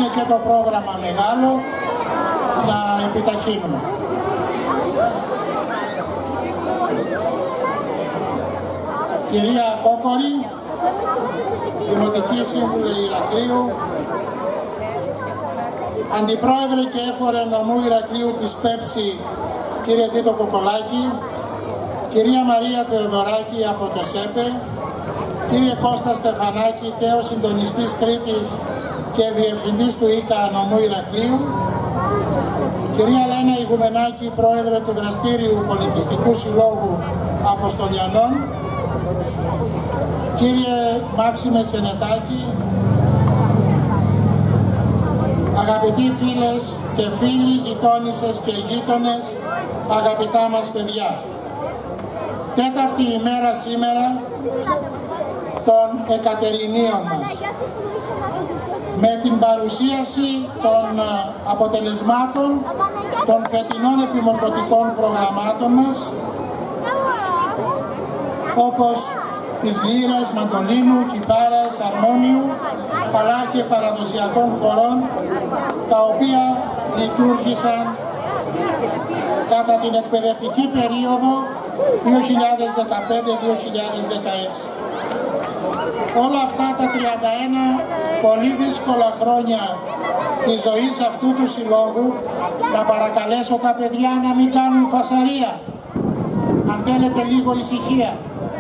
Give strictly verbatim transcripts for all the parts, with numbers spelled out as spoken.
είναι και το πρόγραμμα μεγάλο, να επιταχύνουμε. Κυρία Κόκορη, Δημοτική Σύμβουλε Ηρακλείου, Αντιπρόεδρε και Έφορε Νομού Ηρακλείου της Πέψη, κύριε Τίτο Κοκολάκη, κυρία Μαρία Θεοδωράκη από το ΣΕΠΕ, κύριε Κώστα Στεφανάκη, τέος συντονιστής Κρήτης και διευθυντής του ΙΚΑ Νομού Ηρακλείου, κυρία Λένα Ηγουμενάκη, πρόεδρε του Δραστήριου Πολιτιστικού Συλλόγου Αποστολιανών, κύριε Μάξιμε Σενετάκη, αγαπητοί φίλες και φίλοι, γειτόνισσες και γείτονες, αγαπητά μας παιδιά. Τέταρτη ημέρα σήμερα των Εκατερινίων μας. Με την παρουσίαση των αποτελεσμάτων των φετινών επιμορφωτικών προγραμμάτων μας, όπως της λύρας, μαντολίνου, κιθάρας, αρμόνιου, αλλά και παραδοσιακών χορών, τα οποία λειτουργήσαν κατά την εκπαιδευτική περίοδο δύο χιλιάδες δεκαπέντε δύο χιλιάδες δεκαέξι. Όλα αυτά τα τριάντα ένα πολύ δύσκολα χρόνια της ζωής αυτού του συλλόγου, να παρακαλέσω τα παιδιά να μην κάνουν φασαρία. Αν θέλετε λίγο ησυχία.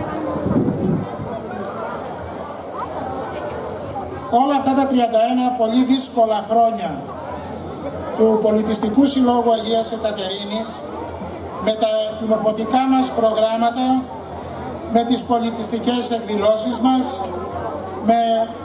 Όλα αυτά τα τριάντα ένα πολύ δύσκολα χρόνια του Πολιτιστικού Συλλόγου Αγίας Εκατερίνης, με τα επιμορφωτικά μας προγράμματα, με τις πολιτιστικές εκδηλώσεις μας, με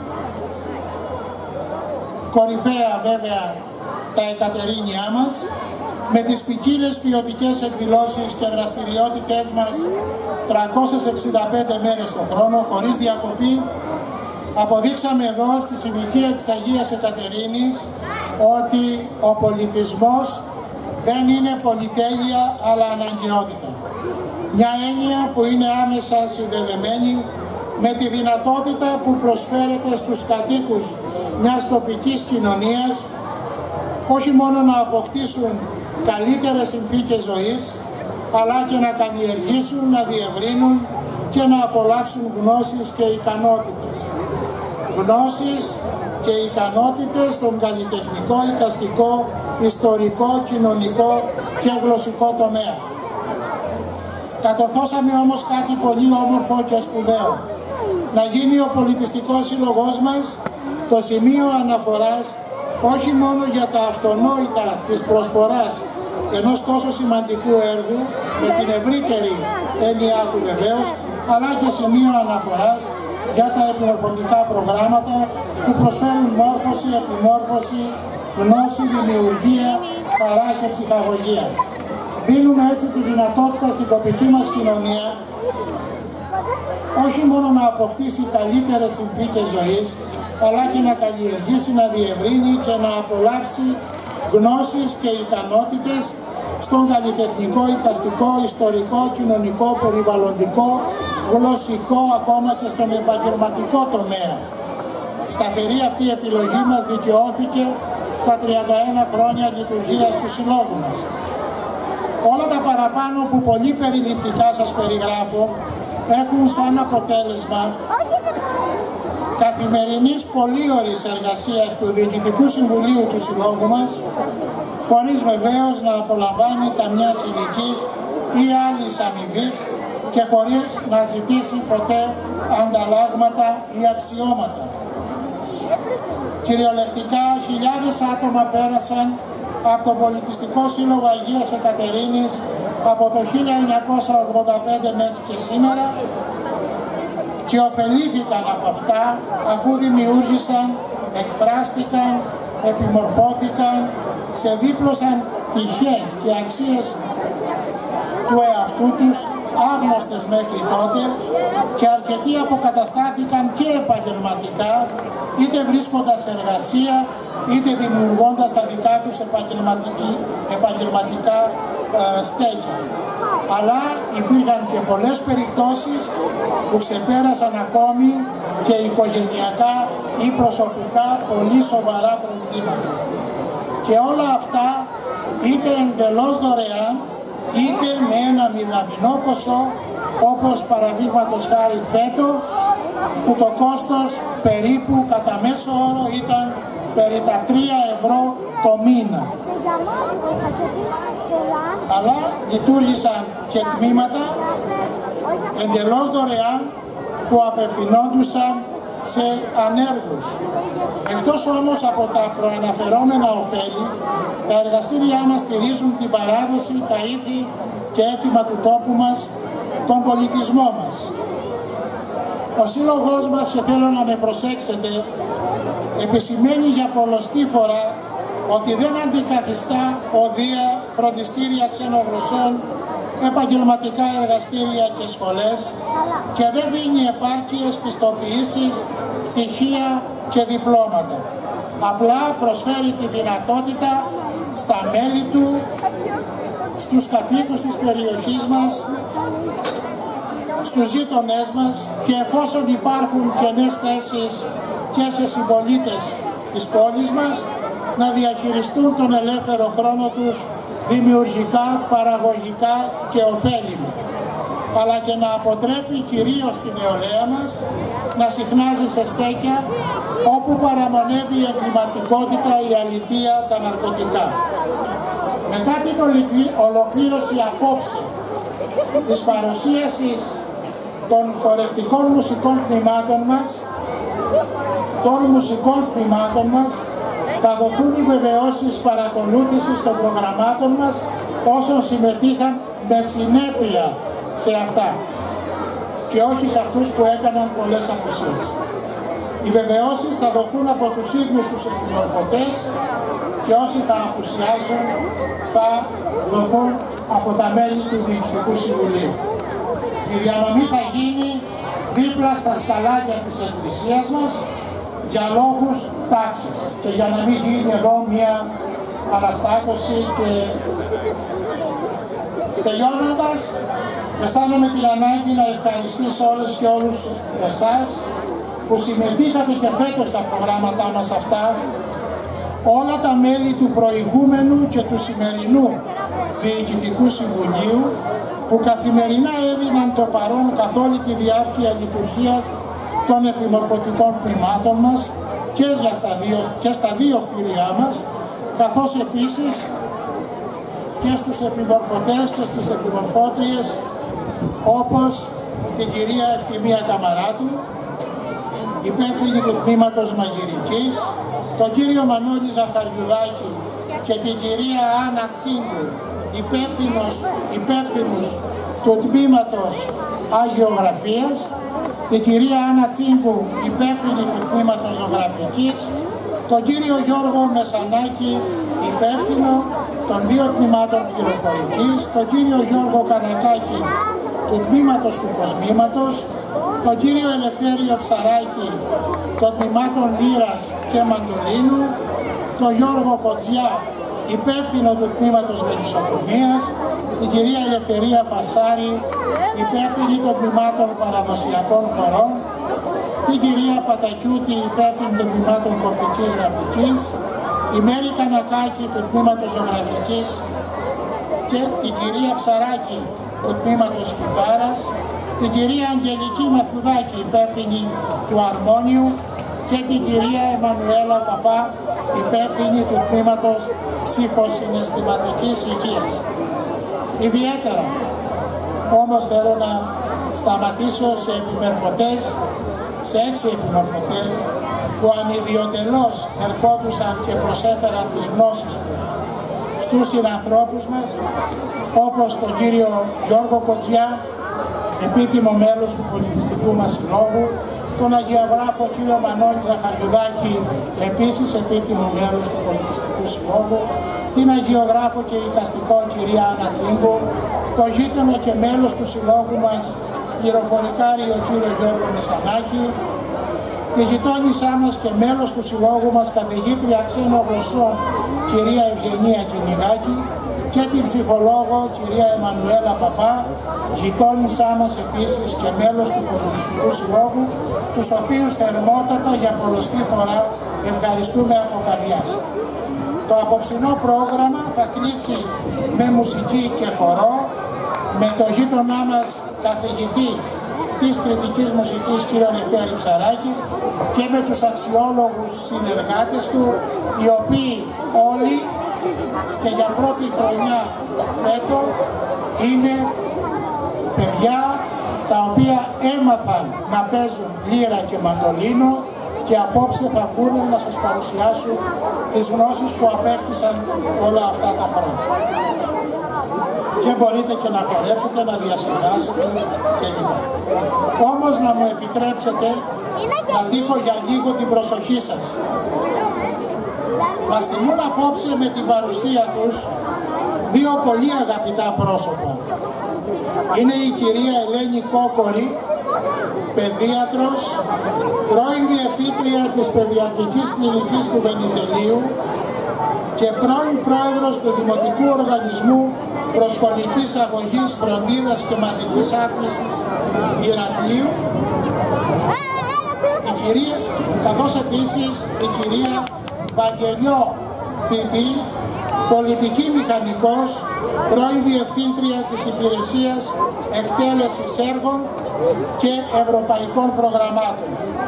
κορυφαία βέβαια τα Εκατερίνια μας, με τις ποικίλες ποιοτικές εκδηλώσεις και δραστηριότητες μας τριακόσιες εξήντα πέντε μέρες το χρόνο, χωρίς διακοπή, αποδείξαμε εδώ στη συνοικία της Αγίας Εκατερίνης ότι ο πολιτισμός δεν είναι πολυτέλεια αλλά αναγκαιότητα. Μια έννοια που είναι άμεσα συνδεδεμένη με τη δυνατότητα που προσφέρεται στους κατοίκους μιας τοπικής κοινωνίας όχι μόνο να αποκτήσουν καλύτερες συνθήκες ζωής, αλλά και να καλλιεργήσουν, να διευρύνουν και να απολαύσουν γνώσεις και ικανότητες. Γνώσεις και ικανότητες στον καλλιτεχνικό, εικαστικό, ιστορικό, κοινωνικό και γλωσσικό τομέα. Κατορθώσαμε όμως κάτι πολύ όμορφο και σπουδαίο. Να γίνει ο πολιτιστικός σύλλογός μας το σημείο αναφοράς όχι μόνο για τα αυτονόητα της προσφοράς ενός τόσο σημαντικού έργου, με την ευρύτερη έννοια του βεβαίως, αλλά και σημείο αναφοράς για τα επιμορφωτικά προγράμματα που προσφέρουν μόρφωση, επιμόρφωση, γνώση, δημιουργία, χαρά και ψυχαγωγία. Δίνουμε έτσι τη δυνατότητα στην τοπική μας κοινωνία όχι μόνο να αποκτήσει καλύτερες συνθήκες ζωής, αλλά και να καλλιεργήσει, να διευρύνει και να απολαύσει γνώσεις και ικανότητες στον καλλιτεχνικό, εικαστικό, ιστορικό, κοινωνικό, περιβαλλοντικό, γλωσσικό, ακόμα και στον επαγγελματικό τομέα. Σταθερή αυτή η επιλογή μας δικαιώθηκε στα τριάντα ένα χρόνια λειτουργίας του συλλόγου μας. Όλα τα παραπάνω που πολύ περιληπτικά σας περιγράφω έχουν σαν αποτέλεσμα καθημερινής πολύωρης εργασίας του Διοικητικού Συμβουλίου του Συλλόγου μας, χωρίς βεβαίως να απολαμβάνει καμιά συλλικής ή άλλης αμοιβής και χωρίς να ζητήσει ποτέ ανταλλάγματα ή αξιώματα. Κυριολεκτικά χιλιάδες άτομα πέρασαν από τον Πολιτιστικό Σύλλογο Αγίας Εκατερίνης από το χίλια εννιακόσια ογδόντα πέντε μέχρι και σήμερα και ωφελήθηκαν από αυτά αφού δημιούργησαν, εκφράστηκαν, επιμορφώθηκαν, ξεδίπλωσαν πτυχές και αξίες του εαυτού τους άγνωστες μέχρι τότε και αρκετοί αποκαταστάθηκαν και επαγγελματικά, είτε βρίσκοντας εργασία, είτε δημιουργώντας τα δικά τους επαγγελματικά ε, στέκια. Αλλά υπήρχαν και πολλές περιπτώσεις που ξεπέρασαν ακόμη και οικογενειακά ή προσωπικά πολύ σοβαρά προβλήματα. Και όλα αυτά είτε εντελώς δωρεάν, είτε με ένα μηδαμινό ποσό, όπως παραδείγματος χάρη φέτο, που το κόστος περίπου κατά μέσο όρο ήταν περί τα τρία ευρώ το μήνα. Αλλά λειτουργήσαν και τμήματα εντελώς δωρεάν που απευθυνόντουσαν σε ανέργους. Εκτός όμως από τα προαναφερόμενα ωφέλη, τα εργαστήριά μας στηρίζουν την παράδοση, τα ήθη και έθιμα του τόπου μας, τον πολιτισμό μας. Ο σύλλογός μας, και θέλω να με προσέξετε, επισημαίνει για πολλοστή φορά ότι δεν αντικαθιστά οδεία, φροντιστήρια ξενογλωσσών, επαγγελματικά εργαστήρια και σχολές και δεν δίνει επάρκειες πιστοποιήσεις, πτυχία και διπλώματα. Απλά προσφέρει τη δυνατότητα στα μέλη του, στους κατοίκους της περιοχής μας, στους γείτονές μας, και εφόσον υπάρχουν κενές θέσεις και σε συμπολίτες της πόλης μας, να διαχειριστούν τον ελεύθερο χρόνο τους δημιουργικά, παραγωγικά και ωφέλιμα, αλλά και να αποτρέπει κυρίως την νεολαία μας να συχνάζει σε στέκια όπου παραμονεύει η εγκληματικότητα, η αλητεία, τα ναρκωτικά. Μετά την ολοκλήρωση απόψε της παρουσίασης των χορευτικών μουσικών τμήματων μας, των μουσικών τμήματων μας, θα δοθούν οι βεβαιώσεις παρακολούθησης των προγραμμάτων μας όσων συμμετείχαν με συνέπεια σε αυτά και όχι σε αυτούς που έκαναν πολλές απουσίες. Οι βεβαιώσεις θα δοθούν από τους ίδιους τους εκμορφωτές και όσοι θα απουσιάζουν θα δοθούν από τα μέλη του Διοικητικού Συμβουλίου. Η διανομή θα γίνει δίπλα στα σκαλάκια της εκκλησίας μας για λόγους τάξης και για να μην γίνει εδώ μια αναστάτωση. Και τελειώνοντας, αισθάνομαι την ανάγκη να ευχαριστήσω όλες και όλους εσάς που συμμετείχατε και φέτος στα προγράμματά μας αυτά, όλα τα μέλη του προηγούμενου και του σημερινού Διοικητικού Συμβουλίου που καθημερινά έδιναν το παρόν καθ' όλη τη διάρκεια λειτουργίας των επιμορφωτικών τμήματων μας και, για τα δύο, και στα δύο κτίρια μας, καθώς επίσης και στους επιμορφωτές και στις επιμορφώτριες όπως την κυρία Ευθυμία Καμαράτου, υπεύθυνη του τμήματος Μαγειρικής, τον κύριο Μανώλη Ζαχαριουδάκη και την κυρία Άννα Τσίγκου, υπεύθυνος, υπεύθυνους του τμήματος Αγιογραφίας, την κυρία Άννα Τσίγκου, υπεύθυνη του τμήματος Ζωγραφικής, τον κύριο Γιώργο Μεσανάκη, υπεύθυνο των δύο τμήματων πληροφορικής, τον κύριο Γιώργο Κανακάκη, του τμήματος του Κοσμήματος, τον κύριο Ελευθέριο Ψαράκη, των τμήματων Λύρας και Μαντολίνου, τον Γιώργο Κοτζιά, υπεύθυνο του τμήματος Μελισσοκομείας, την κυρία Ελευθερία Φασάρη, υπεύθυνη των τμήματων Παραδοσιακών Χωρών, την κυρία Πατακιούτη, υπεύθυνη των τμήματων Κοπτικής Γραφικής, η Μέρη Κανακάκη του τμήματος Ζωγραφικής και την κυρία Ψαράκη του τμήματος Κιθάρας, την κυρία Αγγελική Μαθουδάκη, υπεύθυνη του Αρμόνιου, και την κυρία Εμμανουέλα Παπά, υπεύθυνη του τμήματος Ψυχοσυναισθηματικής Υγείας. Ιδιαίτερα όμως θέλω να σταματήσω σε επιμορφωτές, σε έξι επιμορφωτές που ανιδιοτελώς ερχόντουσαν και προσέφεραν τις γνώσεις τους στους συνανθρώπους μας, όπως τον κύριο Γιώργο Κοτζιά, επίτιμο μέλος του πολιτιστικού μας συλλόγου, τον Αγιογράφο κύριο Μανώλη Ζαχαριουδάκη, επίσης επίτιμο μέλος του πολιτιστικού συλλόγου, την Αγιογράφο και εικαστικό κυρία Άννα Τσίγκου, το γείτονο και μέλος του συλλόγου μας πληροφορικάρι ο κύριο Γιώργο Μεσανάκη, τη γειτόνισά μας και μέλος του συλλόγου μας καθηγήτρια ξένων γλωσσών κυρία Ευγενία Κυνηγάκη και την ψυχολόγο κυρία Εμμανουέλα Παπά, γειτόνισά μας επίσης και μέλος του Πολιτιστικού Συλλόγου, τους οποίους θερμότατα για πολλοστή φορά ευχαριστούμε από καρδιάς. Το απόψινό πρόγραμμα θα κλείσει με μουσική και χορό, με το γείτονά μας καθηγητή της κριτικής μουσικής κύριο Λευτέρη Ψαράκη και με τους αξιόλογους συνεργάτες του, οι οποίοι όλοι και για πρώτη χρονιά φέτο είναι παιδιά τα οποία έμαθαν να παίζουν λύρα και μαντολίνο και απόψε θα βγουν να σας παρουσιάσουν τις γνώσεις που απέκτησαν όλα αυτά τα χρόνια. Και μπορείτε και να χορέψετε, να διασκεδάσετε κλπ. Όμως να μου επιτρέψετε να τύχω για λίγο την προσοχή σας. Μας τιμούν απόψε με την παρουσία τους δύο πολύ αγαπητά πρόσωπα. Είναι η κυρία Ελένη Κόκορη, παιδίατρος, πρώην διευθύντρια της Παιδιατρικής Κλινικής του Βενιζελίου και πρώην πρόεδρος του Δημοτικού Οργανισμού Προσχολικής Αγωγής, Φροντίδας και Μαζικής Άθλησης Ηρακλείου, η κυρία, καθώς επίσης η κυρία Βαγγελιό Πιπή, πολιτική μηχανικός, πρώην διευθύντρια της Υπηρεσίας Εκτέλεσης Έργων και Ευρωπαϊκών Προγραμμάτων.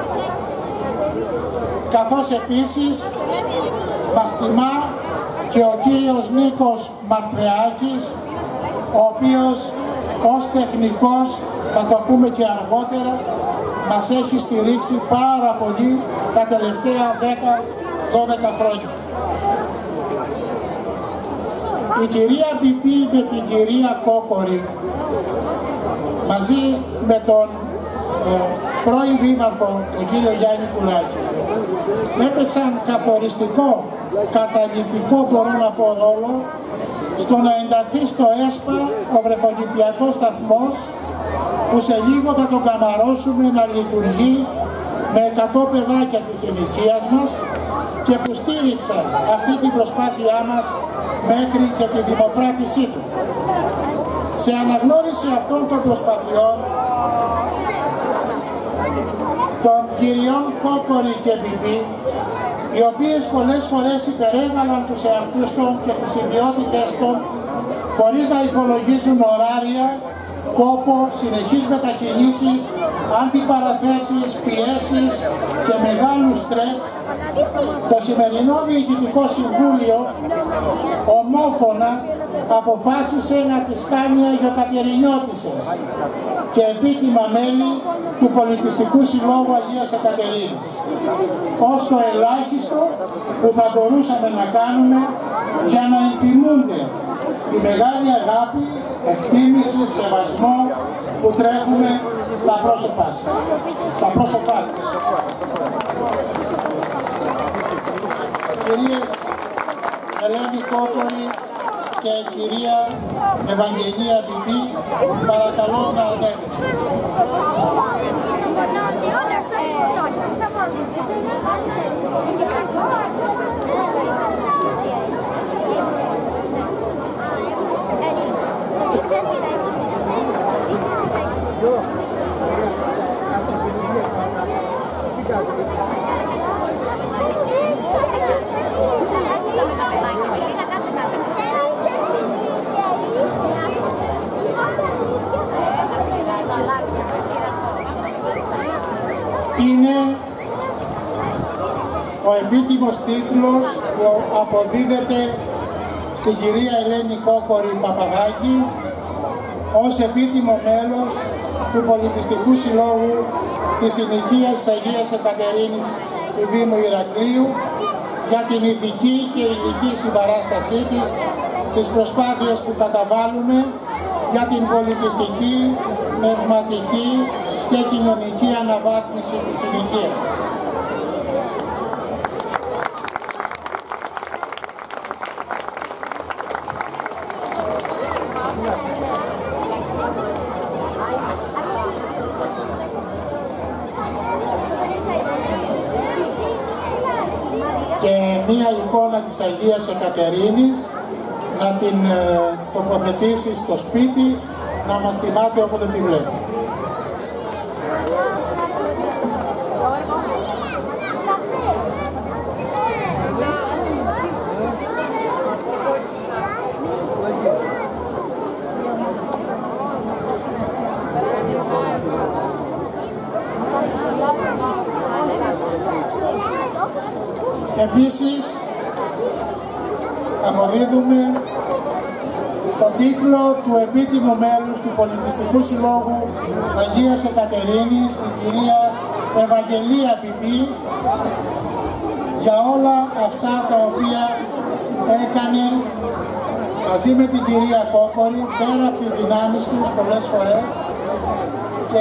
Καθώς επίσης μας τιμά και ο κύριος Νίκος Μαρθεάκης, ο οποίος ως τεχνικός, θα το πούμε και αργότερα, μας έχει στηρίξει πάρα πολύ τα τελευταία δέκα δώδεκα χρόνια. Η κυρία Μπιμπή με την κυρία Κόκορη, μαζί με τον ε, πρώην δήμαρχο, τον κύριο Γιάννη Κουλάκη, έπαιξαν καθοριστικό, καταλυτικό μπορώ να πω ρόλο, στο να ενταχθεί στο ΕΣΠΑ ο βρεφονιπιακός σταθμός, που σε λίγο θα τον καμαρώσουμε να λειτουργεί με εκατό παιδάκια της ηλικίας μας και που στήριξαν αυτή την προσπάθειά μας μέχρι και τη δημοπράτησή του. Σε αναγνώριση αυτών των προσπαθειών των κυριών Κόκορη και Μπιμπή, οι οποίες πολλές φορές υπερέβαλαν τους εαυτούς των και τις ιδιότητες των χωρίς να υπολογίζουν ωράρια, κόπο, συνεχείς μετακινήσεις, αντιπαραθέσεις, πιέσεις και μεγάλου στρες, το σημερινό Διοικητικό Συμβούλιο ομόφωνα αποφάσισε να τις κάνει αγιοκατερινιώτισσες και επίτιμα μέλη του Πολιτιστικού Συλλόγου Αγίας Εκατερίνης. Όσο ελάχιστο που θα μπορούσαμε να κάνουμε για να ενθυμούνται τη μεγάλη αγάπη, εκτίμηση, σεβασμό που τρέχουμε στα πρόσωπά σας, στα πρόσωπά τους. Κυρίες Ελένη Κόκορη και κυρία Ευαγγελία Μπιμπή, παρακαλώ να ανέβετε. Είναι ο επίτιμος τίτλος που αποδίδεται στην κυρία Ελένη Κόκορη Παπαδάκη ως επίτιμο μέλος του Πολιτιστικού Συλλόγου της Συνοικίας της Αγίας Εκατερίνης του Δήμου Ηρακλείου για την ηθική και υλική συμπαράστασή της στις προσπάθειες που καταβάλουμε για την πολιτιστική, πνευματική και κοινωνική αναβάθμιση της συνοικίας μας. Και μία εικόνα της Αγίας Εκατερίνης να την ε, τοποθετήσει στο σπίτι, να μας θυμάται όποτε τη βλέπει. Επίσης, αποδίδουμε τον τίτλο του επίτιμου μέλους του Πολιτιστικού Συλλόγου Αγίας Εκατερίνης, την κυρία Ευαγγελία Πιπή, για όλα αυτά τα οποία έκανε μαζί με την κυρία Κόκορη, πέρα από τις δυνάμεις τους πολλές φορές, και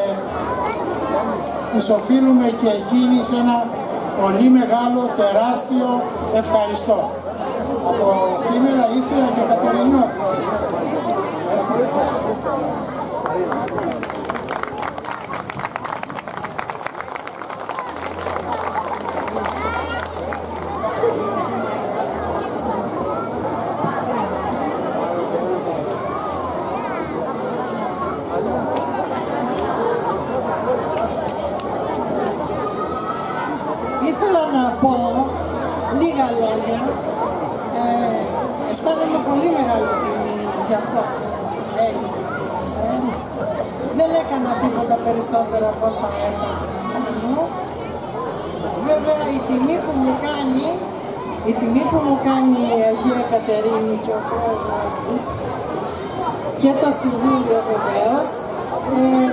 της οφείλουμε και εκείνη σε ένα πολύ μεγάλο, τεράστιο ευχαριστώ. Από σήμερα είστε Αγιοκατερινιώτες. Ήθελα να πω λίγα λόγια. Ε, αισθάνομαι πολύ μεγάλη τιμή για αυτό που έγραψε. Δεν έκανα τίποτα περισσότερο από όσα έκανα. Βέβαια η τιμή που μου κάνει, η τιμή που μου κάνει η Αγία Κατερίνη και ο πρόεδρος της και το Συμβούλιο βεβαίως, ε,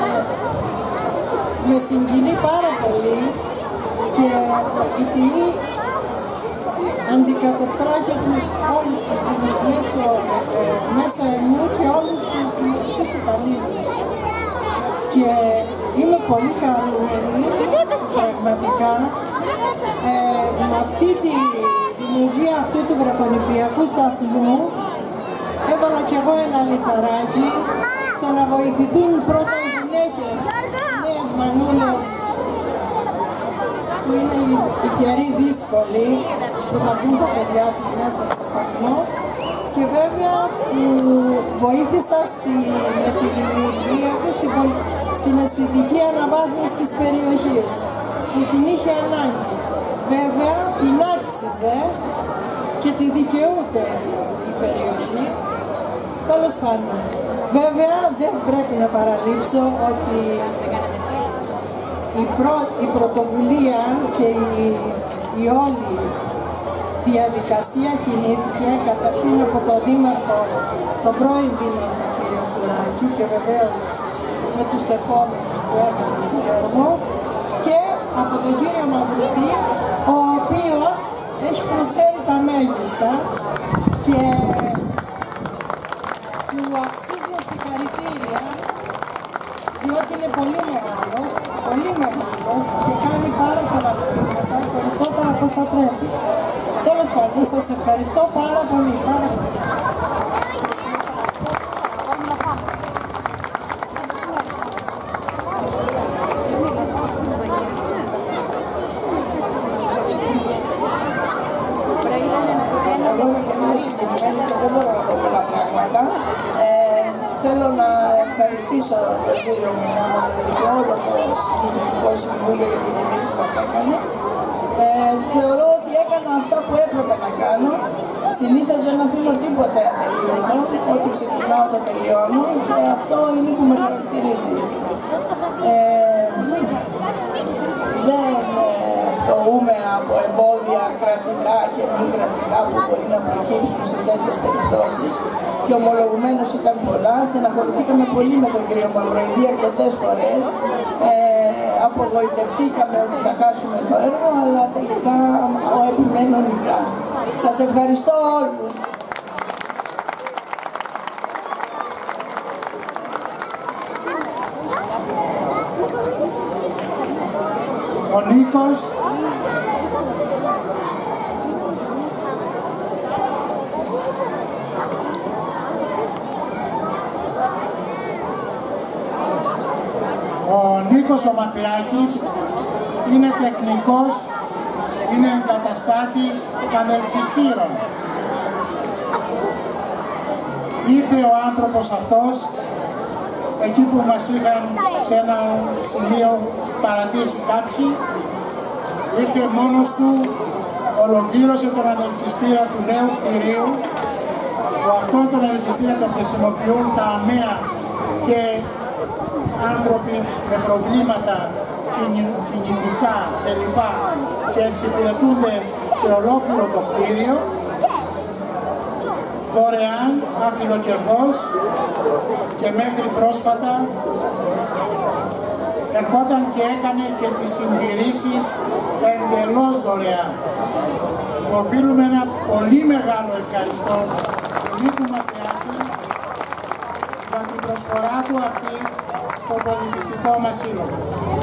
με συγκινεί πάρα πολύ. Και η τιμή αντικατοπτρά και τους όλους τους τιμούς μέσω, ε, μέσα εμού και όλους τους δημοτικούς υπαλλήλους. Και είμαι πολύ χαρούμενη, πραγματικά, ε, με αυτή τη δημιουργία αυτού του βρεφονιπιακού σταθμού έβαλα κι εγώ ένα λιθαράκι στο να βοηθηθούν πρώτα οι γυναίκες, νέες μανούλες, που είναι οι καιροί δύσκολοι, που θα μπουν τα παιδιά τους μέσα στο σταθμό, και βέβαια που βοήθησα στη, με τη δημιουργία του στην, στην αισθητική αναβάθμιση της περιοχής, που την είχε ανάγκη. Βέβαια την άξιζε και τη δικαιούται η περιοχή. Τέλος πάντων, βέβαια δεν πρέπει να παραλείψω ότι Η, πρω... η πρωτοβουλία και η, η όλη διαδικασία κινήθηκε καταρχήν από τον Δήμαρχο, τον πρώην Δήμαρχο κύριο Κουράκη, και βεβαίως με τους επόμενους που έκανε τον έργο, και από τον κύριο Μαυρουδή, ο οποίος έχει προσφέρει τα μέγιστα και του αξίζουν συγχαρητήρια, διότι είναι πολύ μεγάλος, πολύ μεγάλος και κάνει πάρα πολλά πράγματα, περισσότερα από όσα πρέπει. Τέλος πάντων, σας ευχαριστώ πάρα πολύ, πάρα πολύ. Εγώ είμαι και λίγο συγκεκριμένη και δεν μπορώ να πω πολλά πράγματα. Θέλω να ευχαριστήσω τον κύριο Μινάμα και όλο το Διοικητικό Συμβούλιο για την τιμή που μας έκανε. Ε, θεωρώ ότι έκανα αυτά που έπρεπε να κάνω. Συνήθως δεν αφήνω τίποτε ατελείωτο. Ό,τι ξεκινάω το τελειώνω και αυτό είναι που με χαρακτηρίζει. Ε, δεν πτωούμε από εμπόδια κρατικά και μη κρατικά που μπορεί να προκύψουν σε τέτοιες περιπτώσεις. Και ομολογουμένως ήταν πολλά, στεναχωρηθήκαμε πολύ με τον κύριο Μαυροειδή αρκετές φορές. Ε, απογοητευτήκαμε ότι θα χάσουμε το έργο, αλλά τελικά ο επιμένω νικά. Σας ευχαριστώ όλους. Ο Νίκος. Ο Νίκος ο Ματριάκης είναι τεχνικός, είναι εγκαταστάτης πανελκυστήρων. Ήρθε ο άνθρωπος αυτός εκεί που μας είχαν σε ένα σημείο παρατήσει κάποιοι, ήρθε μόνος του, ολοκλήρωσε τον ανελκυστήρα του νέου κτηρίου, που αυτόν τον ανελκυστήρα τον χρησιμοποιούν τα ΑΜΕΑ και άνθρωποι με προβλήματα κινητικά κλπ. Και εξυπηρετούνται σε ολόκληρο το κτίριο, δωρεάν, αφιλοκερδός, και μέχρι πρόσφατα ερχόταν και έκανε και τις συντηρήσεις εντελώς δωρεάν. Οφείλουμε ένα πολύ μεγάλο ευχαριστώ του Νίκου Ματεάκη για την προσφορά του αυτή στο πολιτιστικό μας σύλλογο.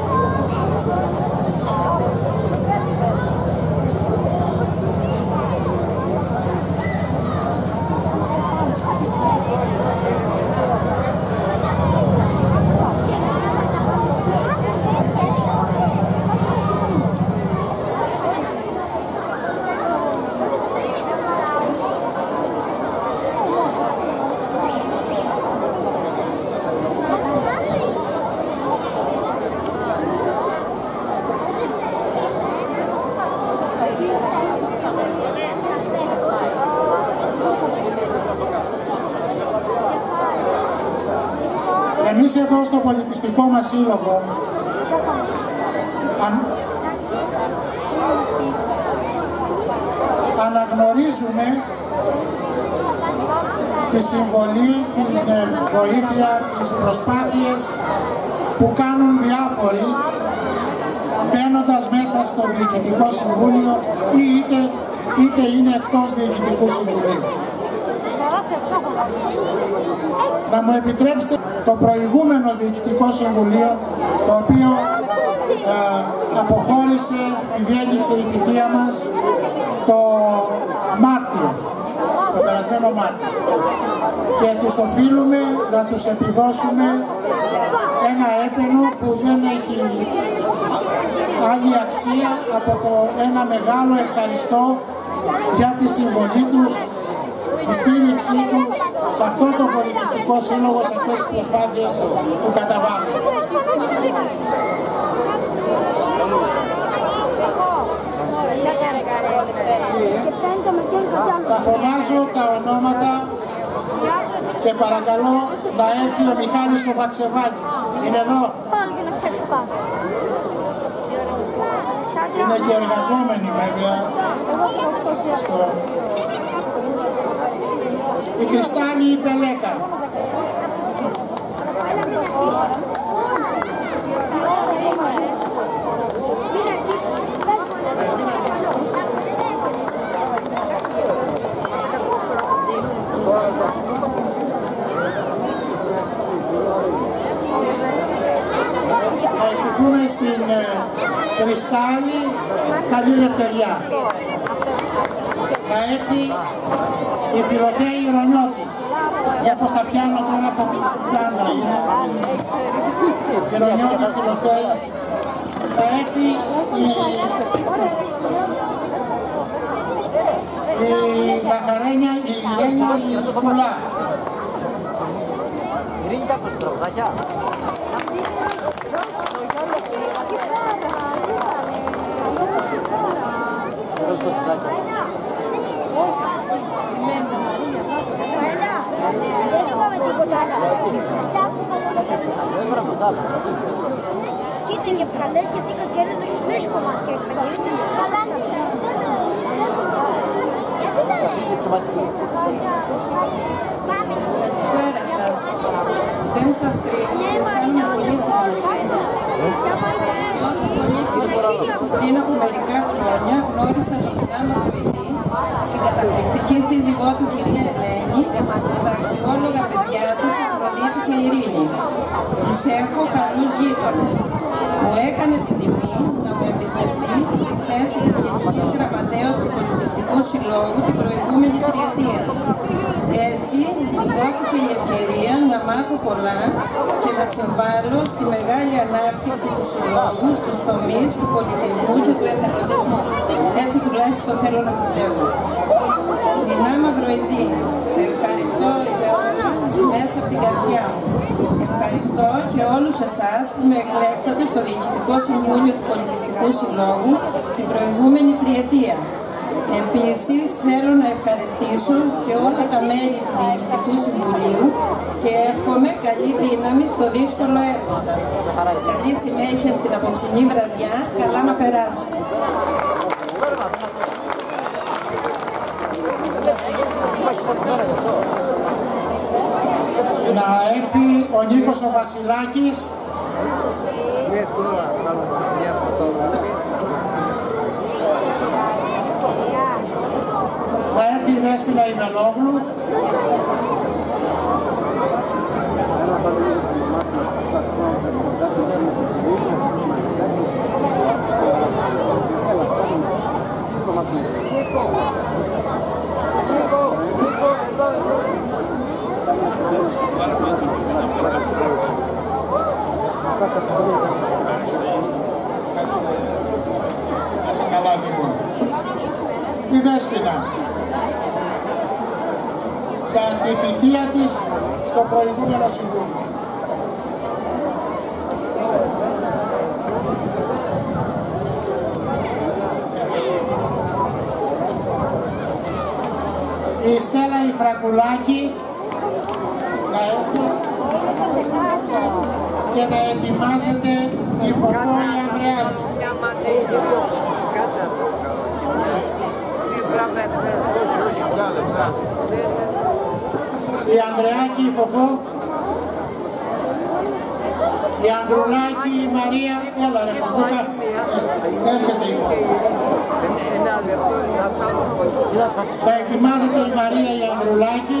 Εμείς εδώ στο πολιτιστικό μας σύλλογο αν... αναγνωρίζουμε τη συμβολή, την βοήθεια, τις προσπάθειες που κάνουν διάφοροι μπαίνοντας μέσα στο Διοικητικό Συμβούλιο ή είτε, είτε είναι εκτός Διοικητικού Συμβουλίου. Να μου επιτρέψετε, το προηγούμενο Διοικητικό Συμβουλίο, το οποίο ε, αποχώρησε, διέλυξε η θητεία μας το Μάρτιο, το περασμένο Μάρτιο, και τους οφείλουμε να τους επιδώσουμε ένα έπαινο που δεν έχει άλλη αξία από το ένα μεγάλο ευχαριστώ για τη συμβολή τους, τη στήριξή τους σε αυτό το πολιτιστικό σύλλογο, σε αυτές τις προσπάθειες που καταβάλουν. Θα φωνάζω τα ονόματα και παρακαλώ να έρθει ο Μιχάλης ο Βαξεβάκης. Είναι εδώ. Είναι και εργαζόμενοι βέβαια στο... Η Κρυστάλλη η Πελέκα. Να ευχηθούμε στην Κρυστάλλη καλή ελευθεριά. Να έρθει η Φιλοθέη Ρονιώτη. Για πως τα πιάνω τώρα από την τσάντα είναι. Η Ρονιώτη Φιλοθέη. Θα έρθει η... η Ζαχαρένια, η Irene η Σκουλά. Δεν είπαμε τίποτα άλλο. Κοίτα και πραλές γιατί κατσέρετε σου λες κομμάτια έκανε. Ήρθε σου καλά να πεις. Καλησπέρα σας. Δεν σας κρύβω, αισθάνομαι πολύ συγκεκριμένη. Πριν από μερικά χρόνια γνώρισα τον Μιχάλη Παιδί, την καταπληκτική σύζυγό του κυρία Ελένη, και τα αξιόλογα παιδιά τους, Αφροδίτη και Ειρήνη. Τους έχω καλούς γείτονες. Μου έκανε την τιμή να μου εμπιστευτεί τη θέση της Γενικής Γραμματέως του Πολιτιστικού Συλλόγου την προηγούμενη τριετία. Έτσι, μου δόθηκε η ευκαιρία να μάθω πολλά και να συμβάλλω στη μεγάλη ανάπτυξη του συλλόγου στους τομείς του πολιτισμού και του εθελοντισμού. Έτσι τουλάχιστον θέλω να πιστεύω. Η Νάμα Βοηδή, σε ευχαριστώ για όλα μέσα από την καρδιά μου. Ευχαριστώ και όλους εσάς που με εκλέξατε στο Διοικητικό Συμβούλιο του Πολιτιστικού Συλλόγου την προηγούμενη τριετία. Επίσης, θέλω να ευχαριστήσω και όλα τα μέλη του Διοικητικού Συμβουλίου και εύχομαι καλή δύναμη στο δύσκολο έργο σας. Καλή συνέχεια στην απόψινή βραδιά, καλά να περάσουμε. Να έρθει ο Νίκος ο Βασιλάκης. Να έρθει η Δέσποινα η Βελόγλου. Είσαι καλά, Νίκο. Η Δέσποινα για τη θητεία της στο προηγούμενο συμβούλιο. Η Στέλλα η Φρακουλάκη να έρθει και να ετοιμάζεται η Φωφό η Ανδρεάκη. Η Ανδρεάκη, η Φωφό, η Ανδρουλάκη, η Μαρία, έλα ρε Φωφούκα, έρχεται η Φωφό. Θα ετοιμάζεται η Μαρία, η Ανδρουλάκη.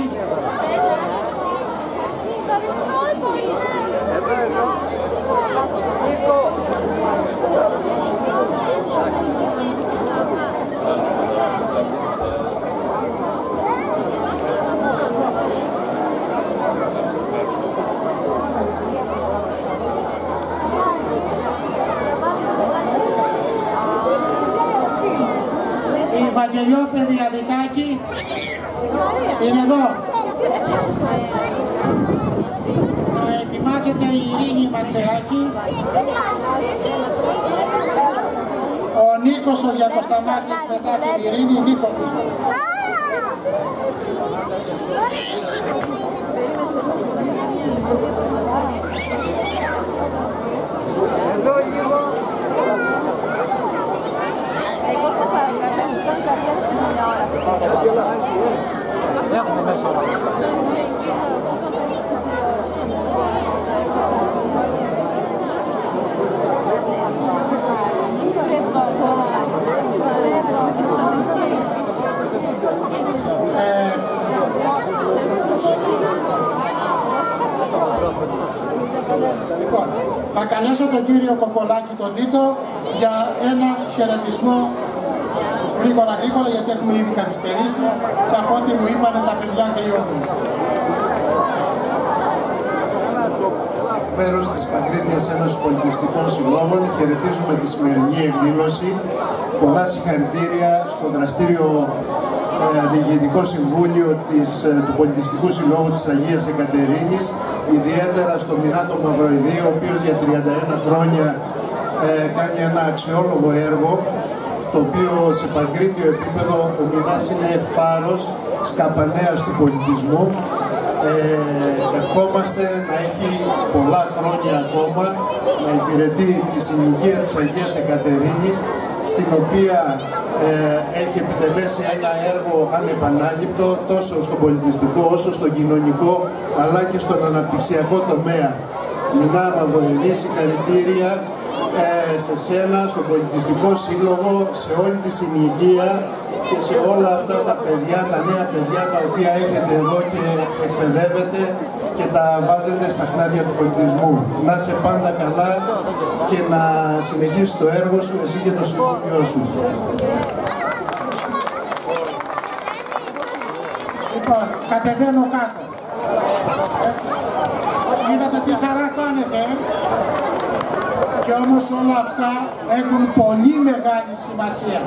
Η Βαγγελιόπαιδη Αδυτάκη είναι εδώ. Να ετοιμάζεται η Ειρήνη Ματεάκη. Ο Νίκος ο Διακοσταμάτης μετά την Ειρήνη. Νίκο εγώ σε παρακαλώ, σου κάνω καριέρα στην τηλεόραση. Έχουμε μέσα όλα. Λοιπόν, θα καλέσω τον κύριο Κοκολάκη τον Τίτο για ένα χαιρετισμό γρήγορα γρήγορα γιατί έχουμε ήδη καθυστερήσει και από ό,τι μου είπανε τα παιδιά κρυώνουν. Μέρος της Παγκρίτιας Ένωσης Πολιτιστικών Συλλόγων χαιρετίζουμε τη σημερινή εκδήλωση. Πολλά συγχαρητήρια στο δραστήριο ε, Διοικητικό Συμβούλιο της, ε, του Πολιτιστικού Συλλόγου της Αγίας Εκατερίνης, ιδιαίτερα στον Μινάτο Μαυροειδή, ο οποίος για τριάντα ένα χρόνια ε, κάνει ένα αξιόλογο έργο, το οποίο σε παγκρίτιο επίπεδο ο Μινάς είναι φάρος σκαπανέας του πολιτισμού. Ε, ευχόμαστε να έχει πολλά χρόνια ακόμα, να υπηρετεί τη συνοικία της Αγίας Εκατερίνης, στην οποία ε, έχει επιτελέσει ένα έργο ανεπανάληπτο τόσο στο πολιτιστικό όσο στο κοινωνικό αλλά και στον αναπτυξιακό τομέα. Μινά Μαυροειδή, συγχαρητήρια ε, σε σένα, στον Πολιτιστικό Σύλλογο, σε όλη τη συνοικία και σε όλα αυτά τα παιδιά, τα νέα παιδιά τα οποία έχετε εδώ και εκπαιδεύετε και τα βάζετε στα χνάρια του πολιτισμού. Να είσαι πάντα καλά και να συνεχίσεις το έργο σου, εσύ και το συμβούλιο σου. Λοιπόν, κατεβαίνω κάτω. Έτσι. Είδατε τι χαρά κάνετε, ε? Και Και όμως όλα αυτά έχουν πολύ μεγάλη σημασία.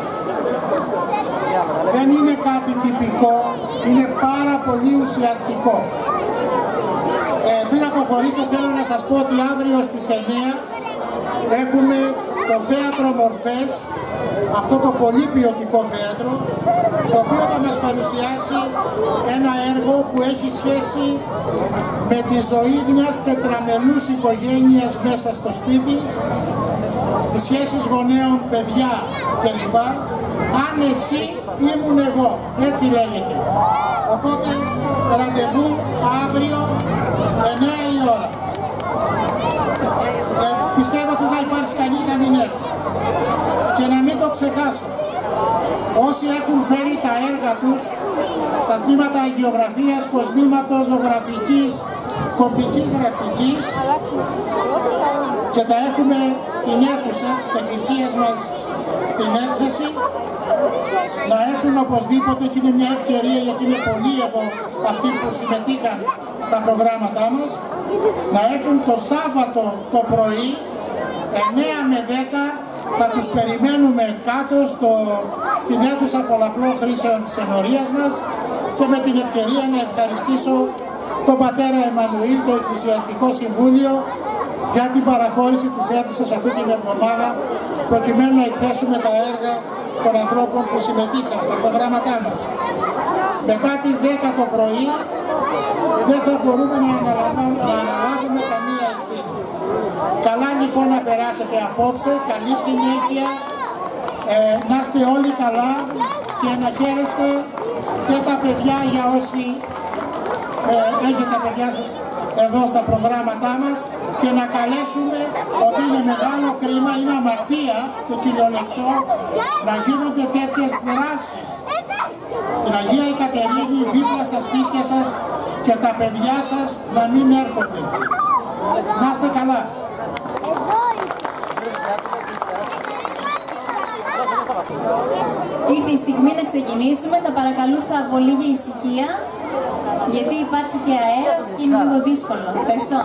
Δεν είναι κάτι τυπικό, είναι πάρα πολύ ουσιαστικό. Ε, πριν αποχωρήσω θέλω να σας πω ότι αύριο στις εννιά έχουμε το θέατρο Μορφές, αυτό το πολύ ποιοτικό θέατρο, το οποίο θα μας παρουσιάσει ένα έργο που έχει σχέση με τη ζωή μιας τετραμελούς οικογένειας μέσα στο σπίτι, τις σχέσεις γονέων, παιδιά κλπ. Αν εσύ ήμουν εγώ, έτσι λέγεται. Οπότε ραντεβού αύριο εννιά η ώρα. Ε, πιστεύω ότι θα υπάρχει κανείς να μην έρθει. Και να μην το ξεχάσω. Όσοι έχουν φέρει τα έργα τους στα τμήματα αγιογραφίας, κοσμήματος, ζωγραφικής, κοπτικής, ραπτικής και τα έχουμε στην αίθουσα της εκκλησίας μας στην έκθεση, να έρθουν οπωσδήποτε, και είναι μια ευκαιρία γιατί είναι πολλοί εδώ αυτοί που συμμετείχαν στα προγράμματά μας, να έρθουν το Σάββατο το πρωί εννιά με δέκα. Θα τους περιμένουμε κάτω στο, στην αίθουσα πολλαπλών χρήσεων της ενορίας μας, και με την ευκαιρία να ευχαριστήσω τον πατέρα Εμμανουήλ, το Εκκλησιαστικό Συμβούλιο, για την παραχώρηση της αίθουσας αυτή την εβδομάδα, προκειμένου να εκθέσουμε τα έργα των ανθρώπων που συμμετείχαν στα προγράμματά μας. Μετά τις δέκα το πρωί δεν θα μπορούμε να αναλάβουμε, να αναλάβουμε καμία ευθύνη. Καλά λοιπόν να περάσετε απόψε, καλή συνέχεια, ε, να είστε όλοι καλά και να χαίρεστε και τα παιδιά, για όσοι ε, έχετε τα παιδιά σας εδώ στα προγράμματά μας, και να καλέσουμε ότι είναι μεγάλο κρίμα, είναι αμαρτία και κυριολεκτό να γίνονται τέτοιες δράσεις στην Αγία Εκατερίνη, δίπλα στα σπίτια σας, και τα παιδιά σας να μην έρχονται. Να είστε καλά. Ήρθε η στιγμή να ξεκινήσουμε. Θα παρακαλούσα από λίγη ησυχία, γιατί υπάρχει και αέρας και είναι λίγο δύσκολο. Ευχαριστώ.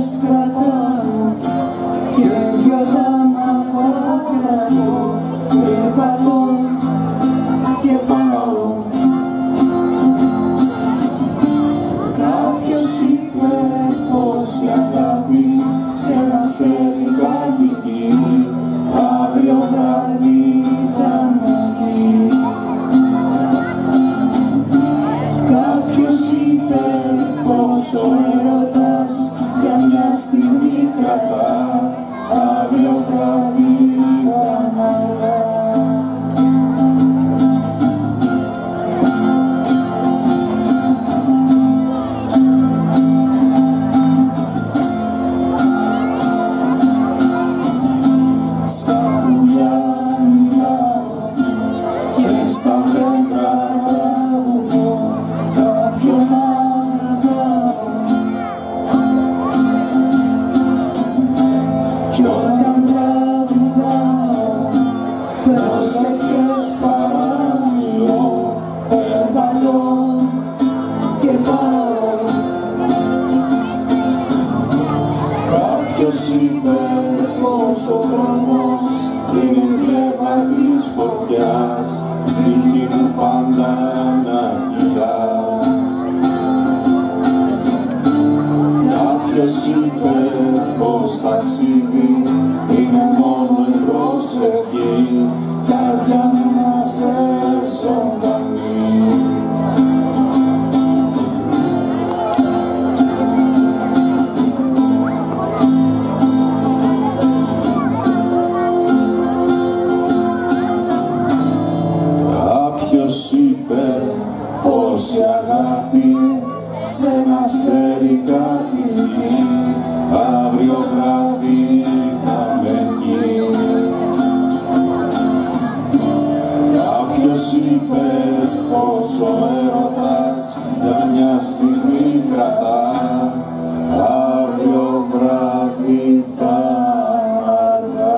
κρατάω και δυο δάματα κρατώ, περπατώ και πάω. Κάποιος είπε πως η αγάπη σε ένα αστέρι κατοικεί, αύριο βράδυ θα με δει. Κάποιος είπε πως ο έρωτας για μια στιγμή κρατά, αύριο βράδυ θα με αργά. Κάποιος είπε πως ο χρόνος είναι κλέβα της φωτιάς, ψυχή μου πάντα να κοιτάς. Κάποιος είπε πως ταξίδι είναι μόνο η προσευχή, καρδιά μου να σε ζωντανή. Κάποιος είπε πως η αγάπη σε ένα αστέρι κατοικεί, αύριο βράδυ θα με εκεί. Κάποιος είπε πως ο έρωτας για μια στιγμή κρατά, αύριο βράδυ θα αργά.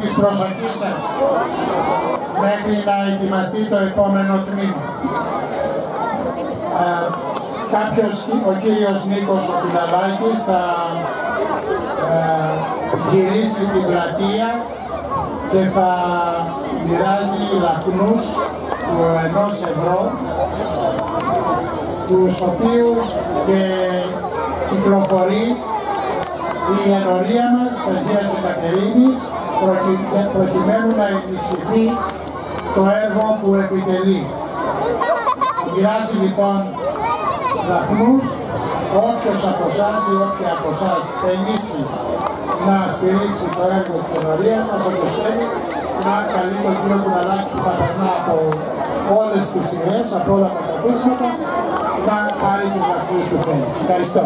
της προσοχής σας μέχρι να ετοιμαστεί το επόμενο τμήμα. Ε, κάποιος, ο κύριος Νίκος ο Πιναλάκης θα ε, γυρίσει την πλατεία και θα μοιράζει λαχνούς του ενός ευρώ, τους οποίους και κυκλοφορεί η ενορία μας της Αγίας Εκατερίνης προκειμένου να ενισχυθεί το έργο που επιτελεί. Μοιράζει λοιπόν λαχνούς, όποιος από εσάς ή όποια από εσάς θελήσει να στηρίξει το έργο της ενορίας μας, όπως θέλει, να καλεί τον κύριο Κουναλάκη που θα περνά από όλες τις σειρές, από όλα τα καθίσματα, να πάρει τους λαχνούς που θέλει. Ευχαριστώ.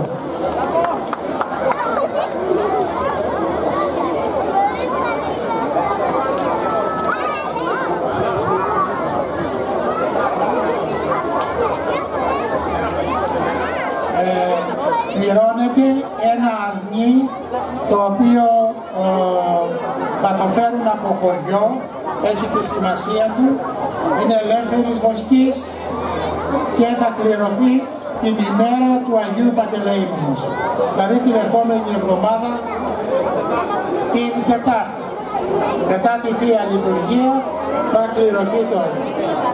Πληρώνεται ένα αρνί το οποίο ε, θα το φέρουν από χωριό, έχει τη σημασία του, είναι ελεύθερης βοσκής και θα κληρωθεί την ημέρα του Αγίου Παντελεήμονος, δηλαδή την επόμενη εβδομάδα, την Τετάρτη. Μετά τη Θεία Λειτουργία θα κληρωθεί το έργο.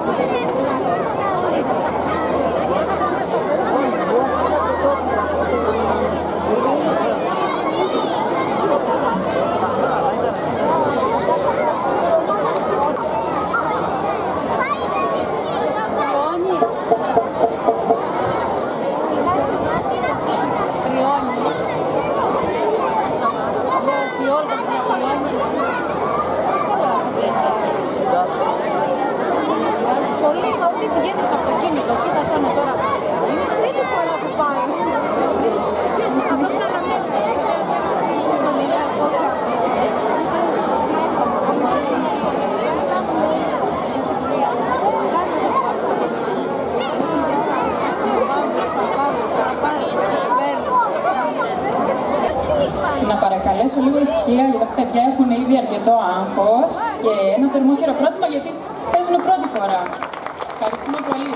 Να παρακαλέσω λίγο ησυχία, γιατί τα παιδιά έχουν ήδη αρκετό άγχος και ένα θερμό χειροκρότημα γιατί παίζουν πρώτη φορά. Ευχαριστούμε πολύ.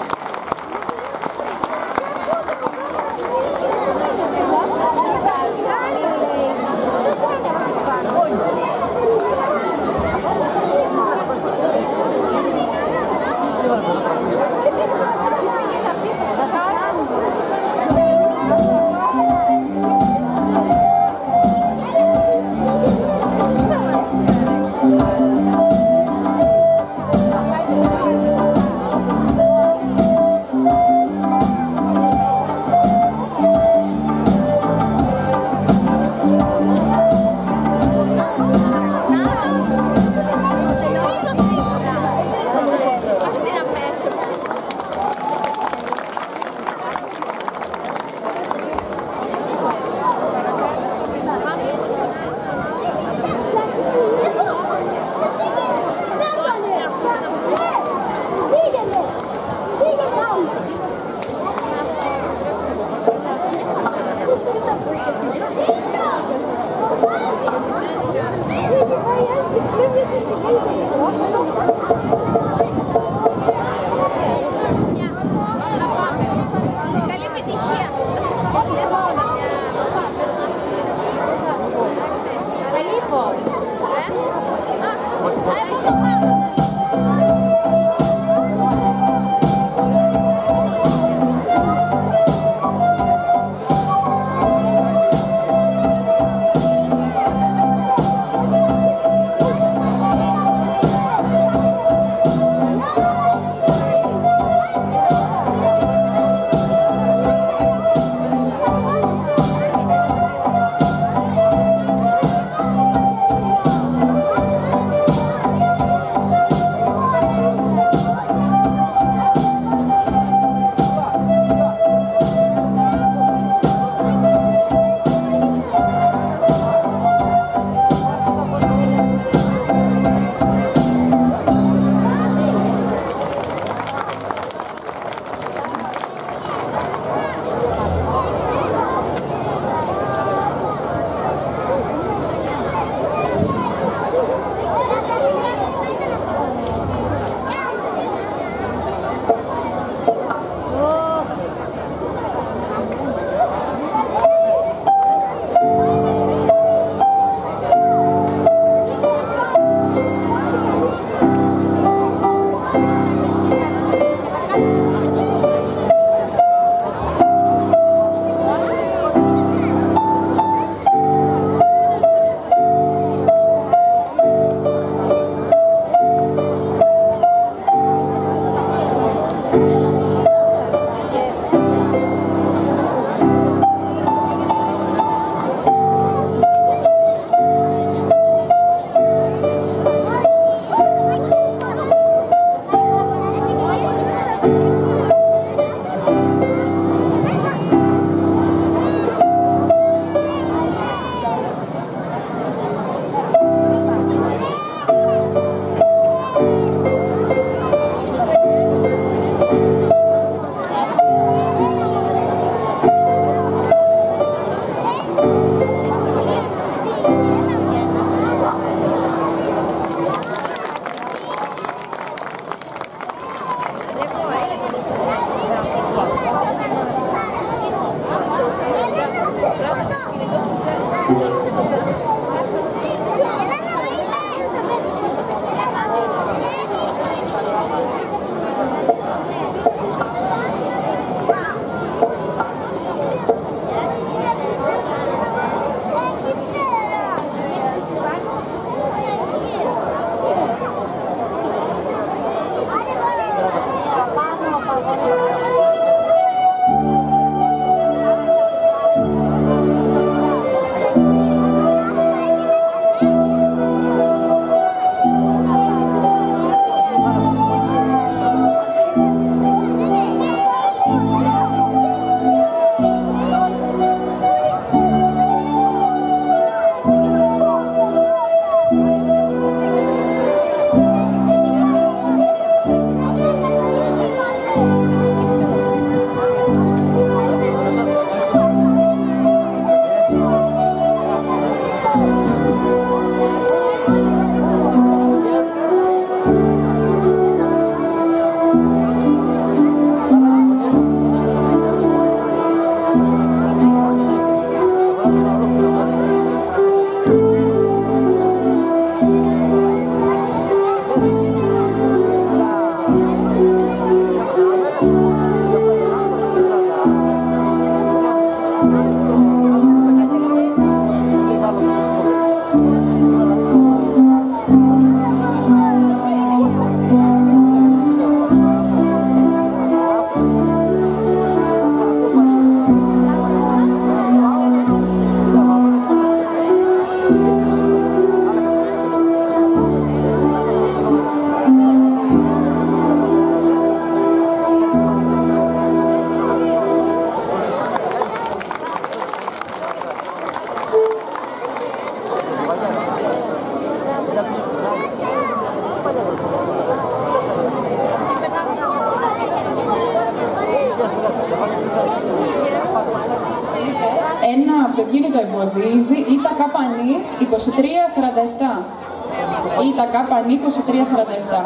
το κίνητο εμποδίζει ή τα κάπανι είκοσι τρία σαράντα επτά ή τα κάπανι είκοσι τρία σαράντα επτά.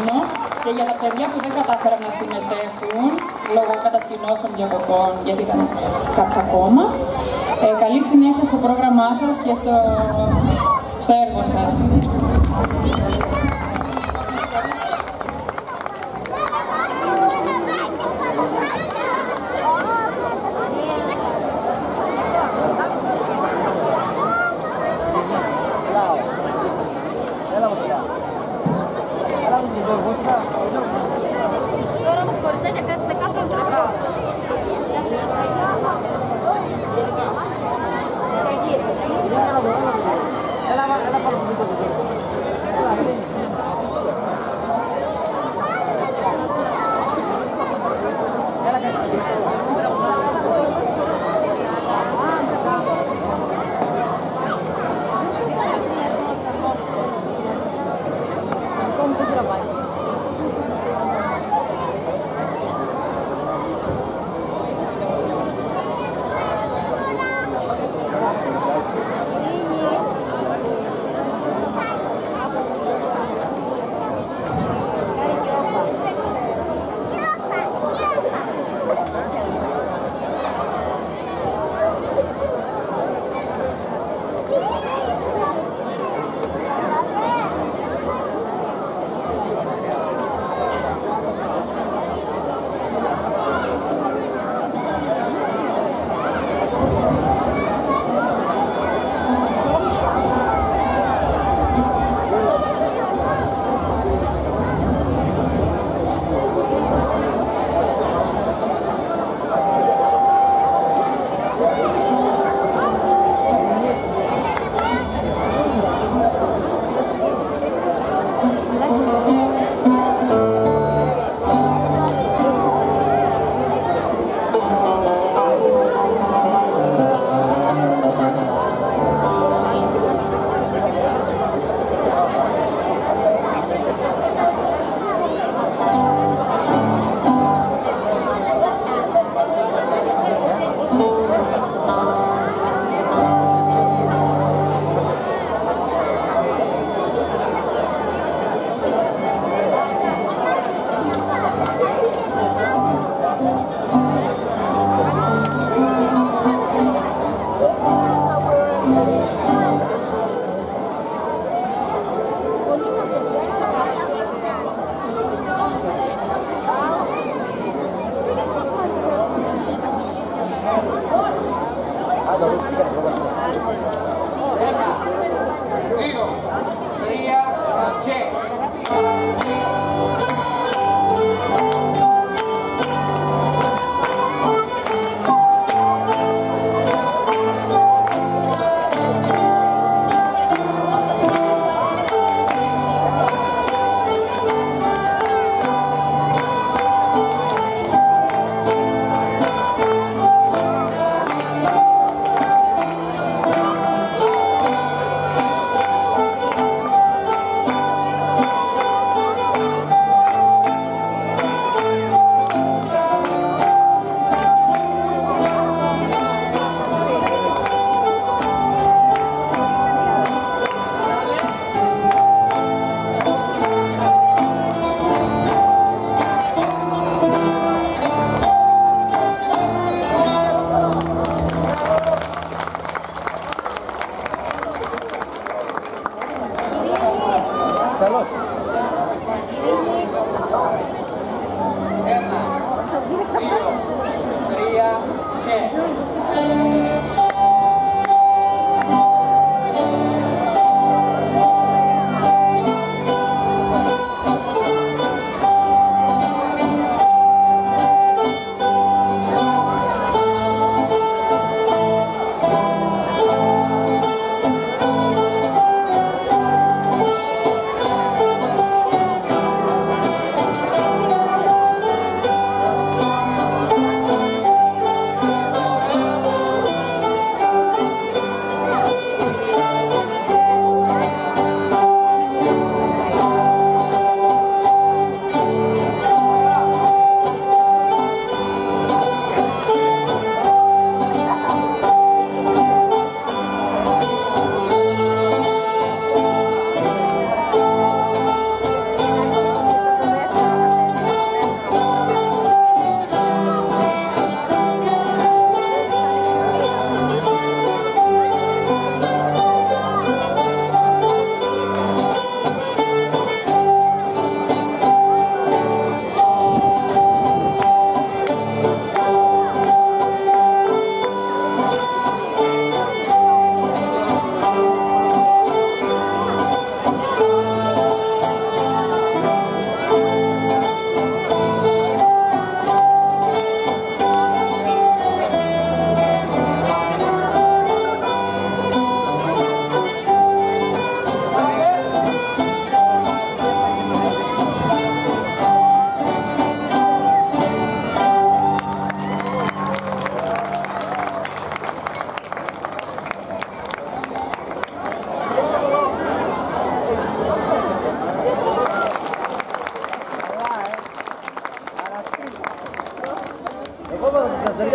χρόνο και για τα παιδιά που δεν κατάφεραν να συμμετέχουν λόγω κατασκηνώσεων διακοπών, γιατί ήταν κάποια ακόμα. Ε, καλή συνέχεια στο πρόγραμμά σας και στο, στο έργο σας. Τώρα όμως κοριτσάκια κάτσετε κάτω να τρεβάω.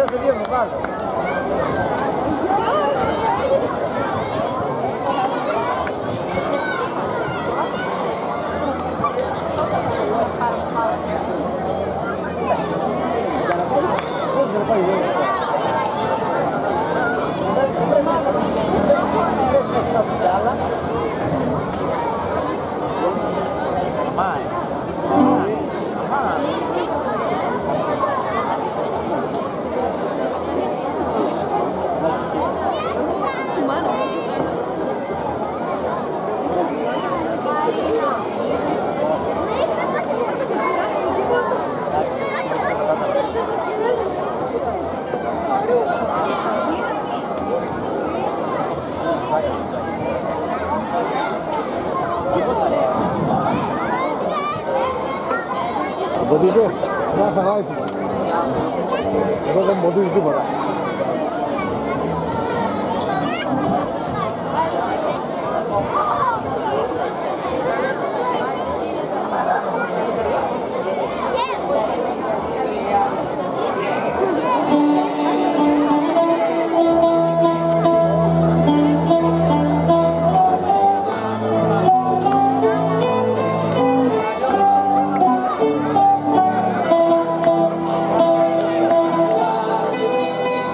Μποδίζω, μια χαρά είσαι. Εδώ δεν μποδίζει τίποτα. Thank you.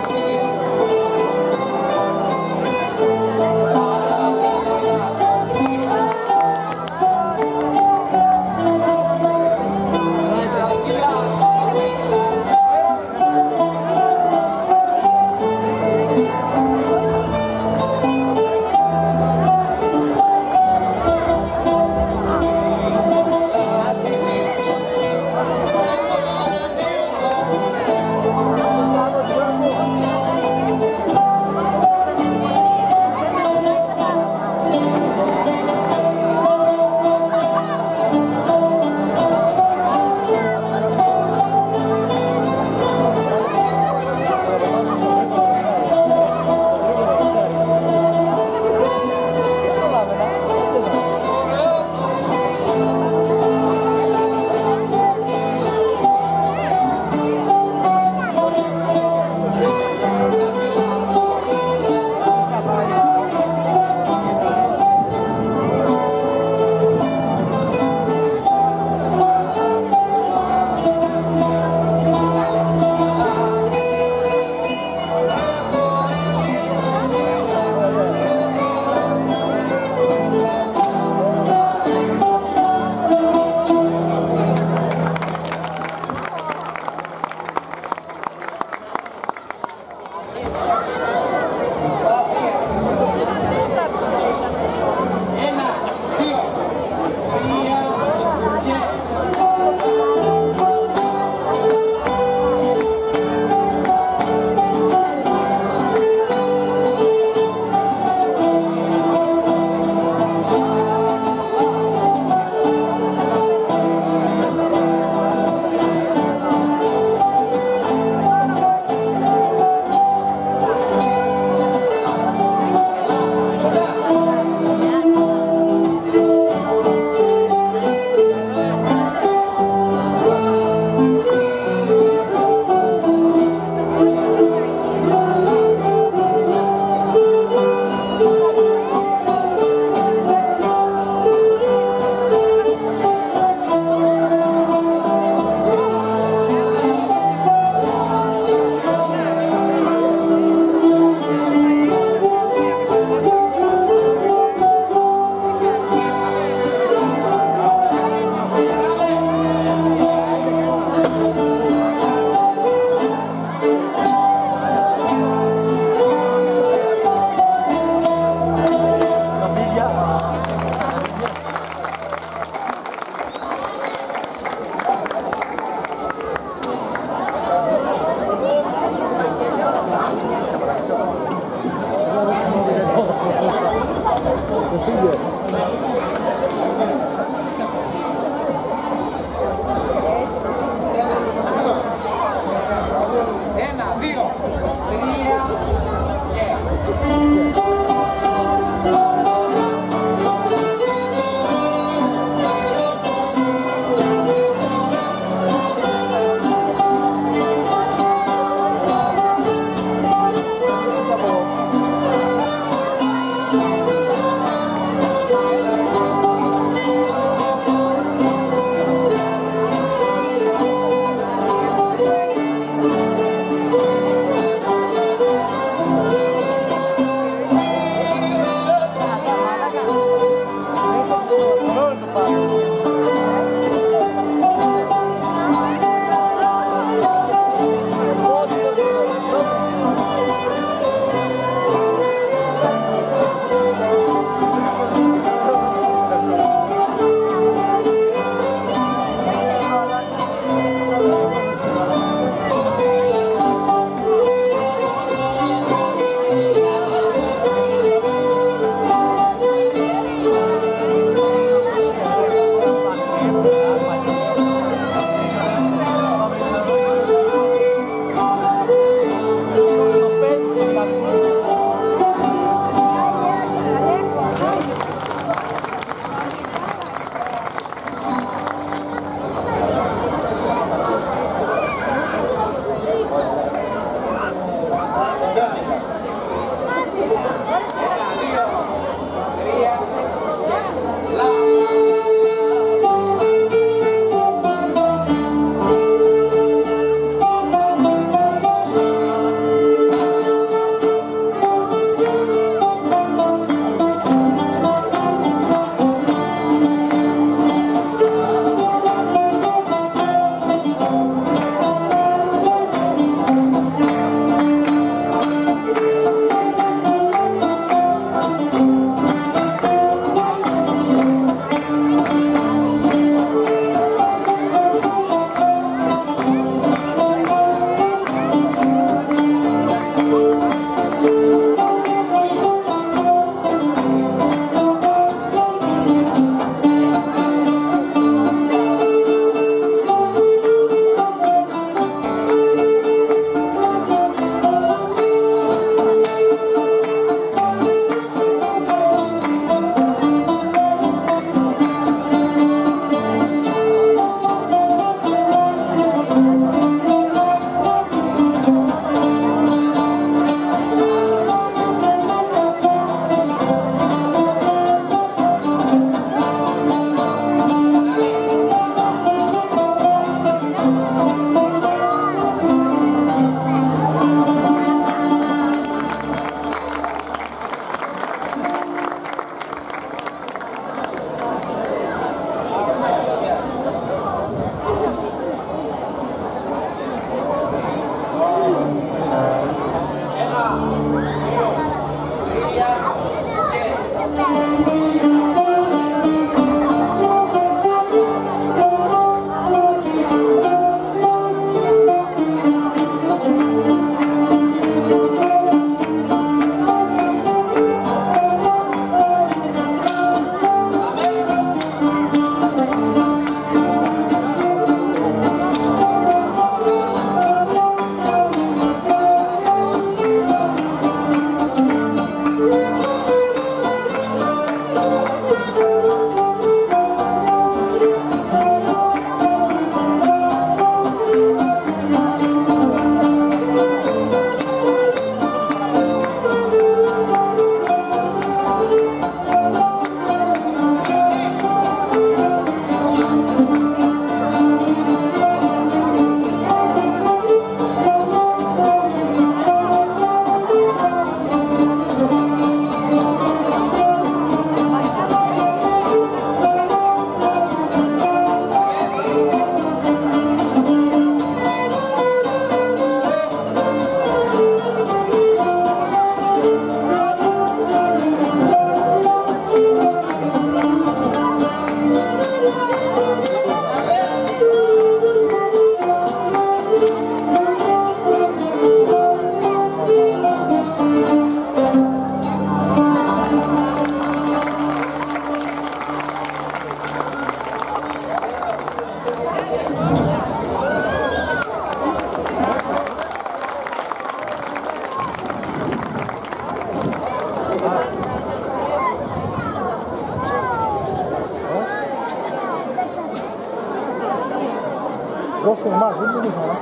δώστε εμάς, δεν είναι σαν.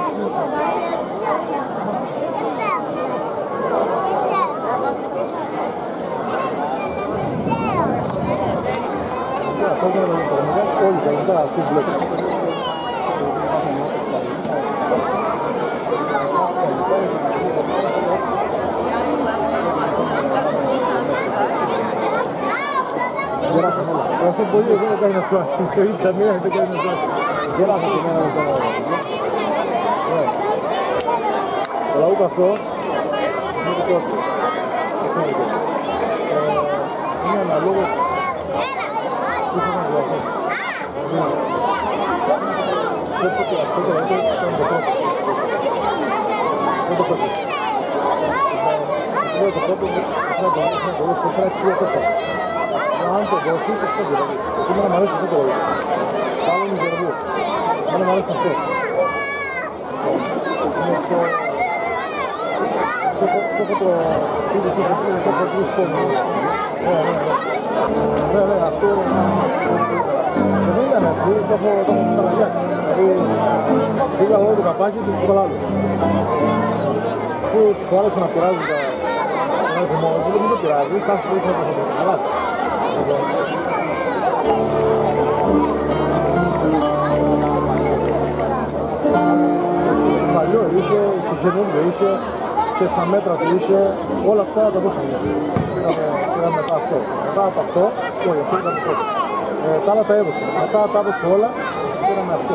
Όλοι τα λεπτά αυτούς βλέπετε. Γεράσαμε όλα. Ευχαριστώ πολύ, εγώ δεν κάνει να τσουά. Ήρθα μία, δεν κάνει να τσουά. Γεράσαμε και μένα μετά. Αλλά ούτε αυτό είναι το κόστος. Είναι αναλόγως που θα να δουλεύεις. Σκέψω ότι αυτό το λέτε ήταν το πρώτο. Δεν το πρώτο. Λέω το πρώτο, να το δώσεις να το δώσεις τέσσερα έξι τρία τέσσερα. Αν το δώσεις, αυτό δηλαδή. Εμένα μου αρέσει αυτό το λόγο. Πάλι είναι ζερβού. Εμένα μου αρέσει αυτό. Είναι πιο... Το έχω το... Είδες το πρώτο, το έχω το σκόμο. Ναι, ναι, ναι. Ναι, ναι, αυτό... Δεν ήταν έτσι, το έχω ξαναγιάξει. Δηλαδή, πήγα εγώ το καπάκι και το άλλο. Που του άρεσε να πειράζει τα... Δεν το πειράζει, σαν που είχα το χαλάτι. Παλιό είσαι, στο καινούργιο είσαι και στα μέτρα του είσαι, όλα αυτά τα δώσαμε. Πήραμε μετά αυτό. Μετά από αυτό, όχι, αυτό ήταν το πρώτο. Ε, τα άλλα τα έδωσε. Μετά τα έδωσε όλα, πήραμε αυτό.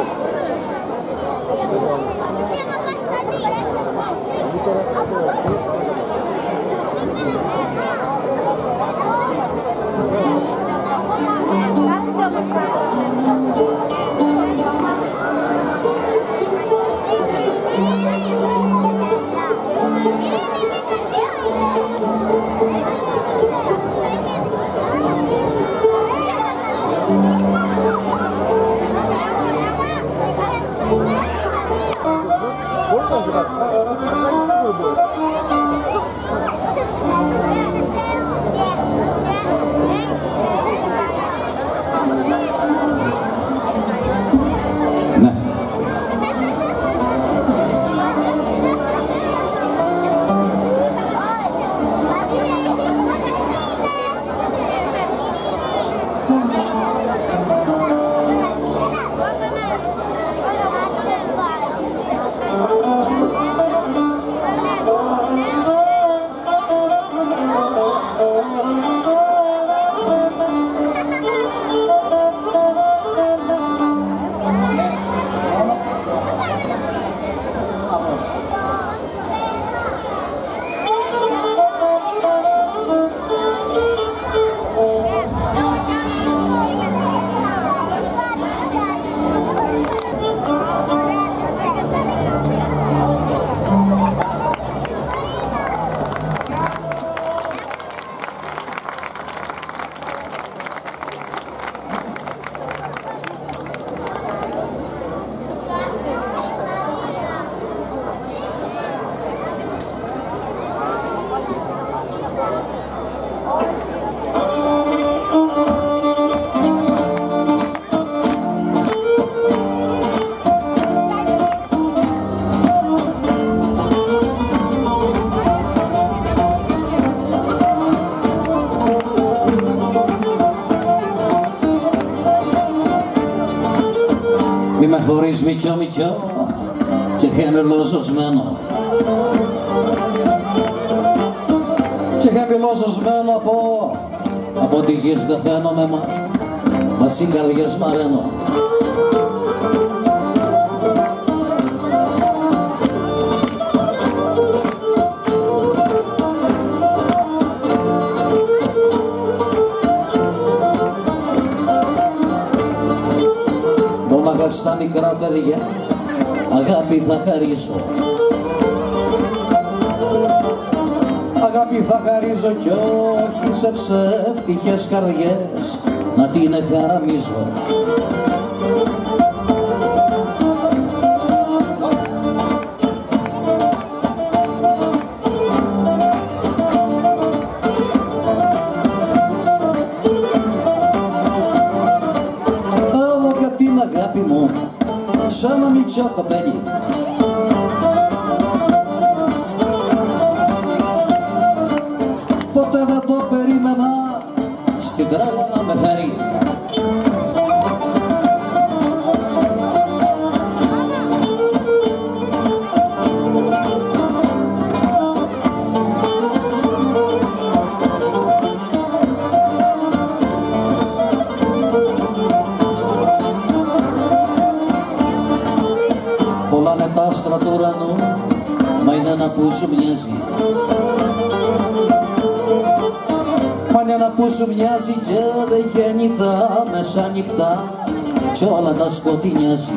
Μη με χωρίς μητσό μητσό και χέμιλο ζωσμένο και χέμιλο ζωσμένο από από τη γη δεν φαίνομαι μα μα συγκαλιές μαραίνω στα μικρά παιδιά αγάπη θα χαρίσω, αγάπη θα χαρίζω κι όχι σε ψεύτικες καρδιές να την χαραμίζω. Σαν να μην κουτσό κοπέλι. Ποτέ δεν το περίμενα στην τρέλα να με φέρει. Πολλά είναι τα άστρα του ουρανού, μα είναι ένα που σου μοιάζει. Μα είναι ένα που σου μοιάζει και δεν βγαίνει τα μεσάνυχτα κι όλα τα σκοτεινιάζει.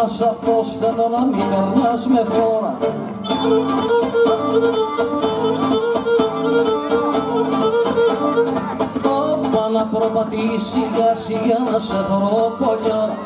περνάς απ' το στενό, να μην περνάς με φόρα. Όπα να προπατήσει σιγά σιγά να σε βρω πολλή ώρα.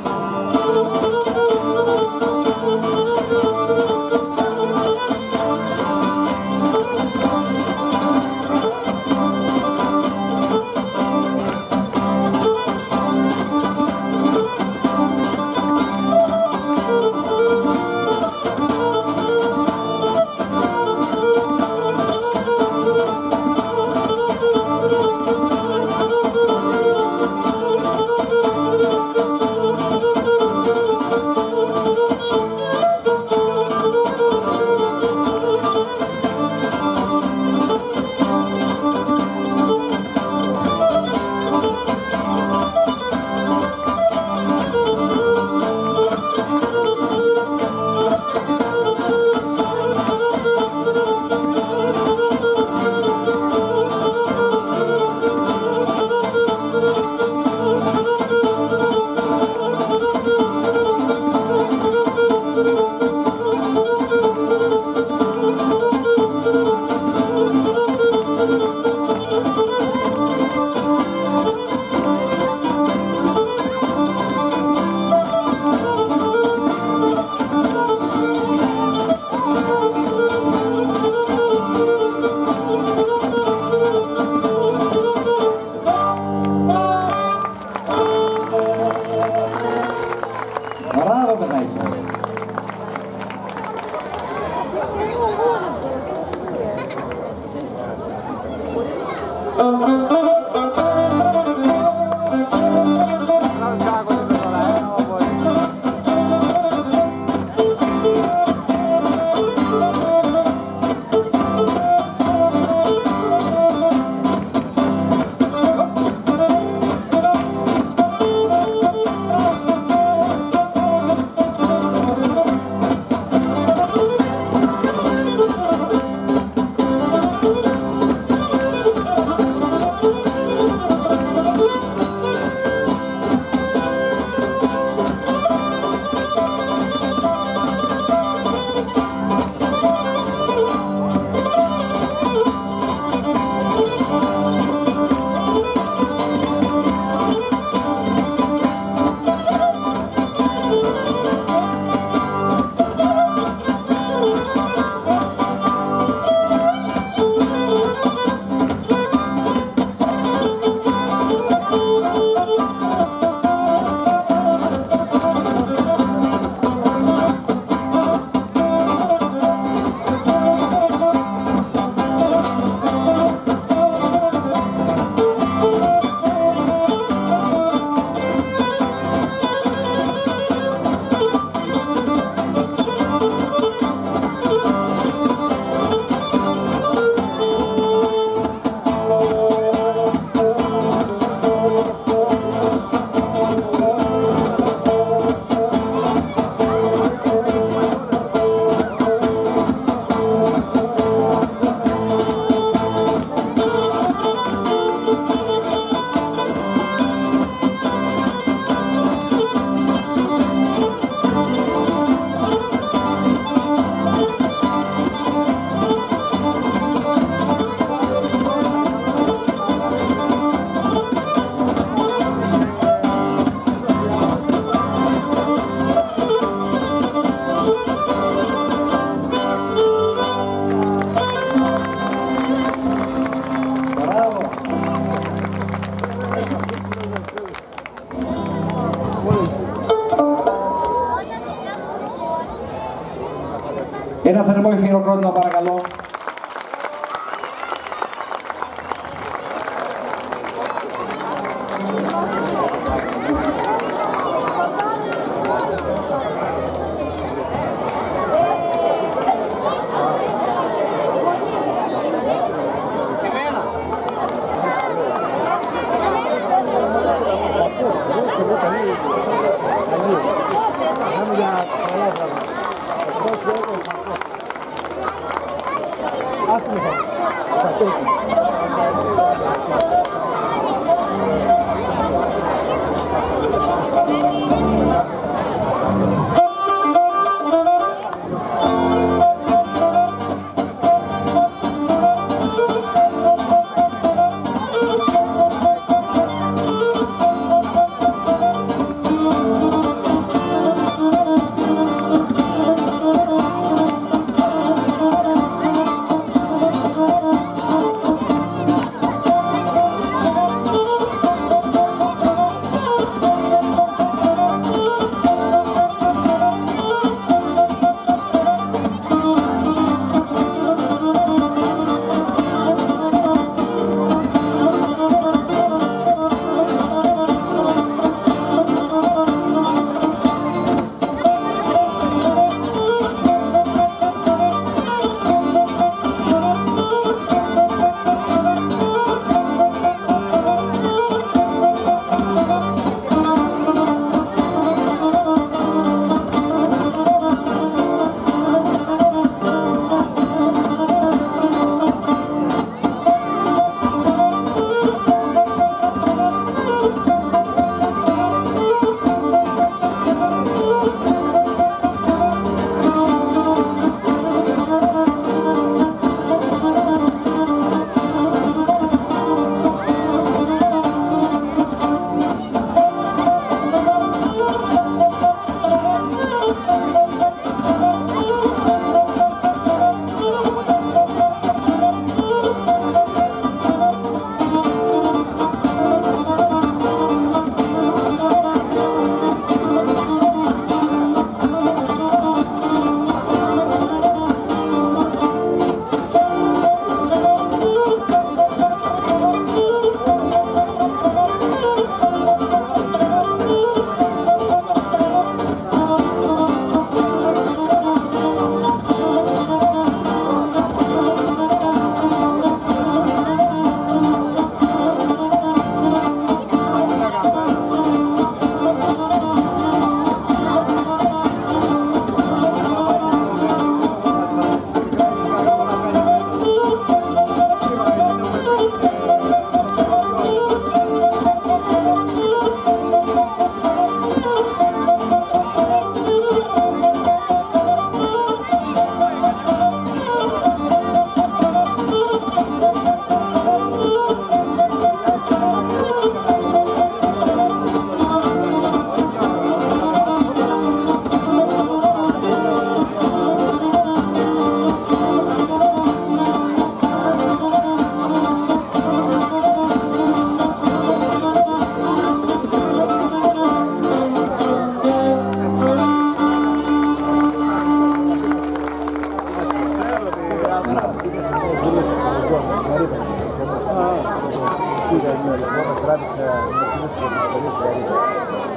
Ένα θερμό χειροκρότημα παρακαλώ.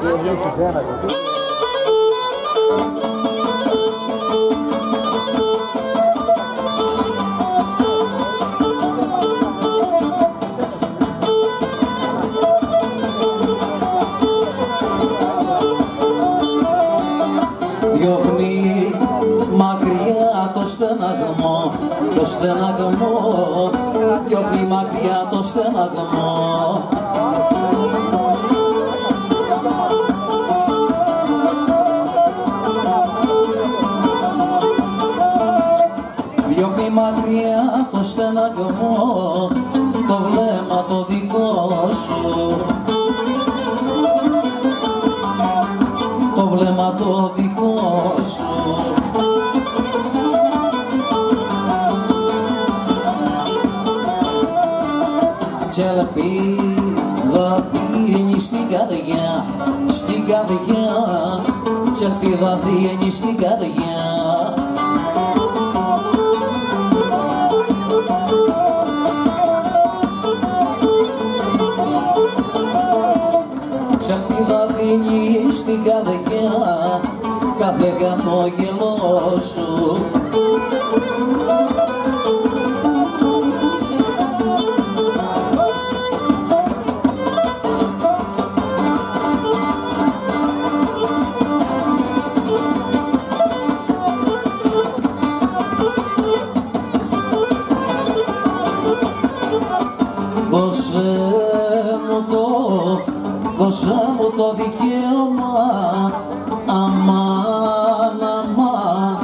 Διώχνει μακριά το στεναγμό, το στεναγμό, διώχνει μακριά το στεναγμό. Διώχνει μακριά το στεναγμό, το βλέμμα το δικό σου, το βλέμμα το δικό σου. Κι ελπίδα δίνει στην καρδιά, στην καρδιά, κι ελπίδα δίνει στην καρδιά. Κι ελπίδα δίνει στην καρδιά κάθε χαμόγελό σου. Δώσε μου το, δώσε μου το δικαίωμα, αμάν, αμάν.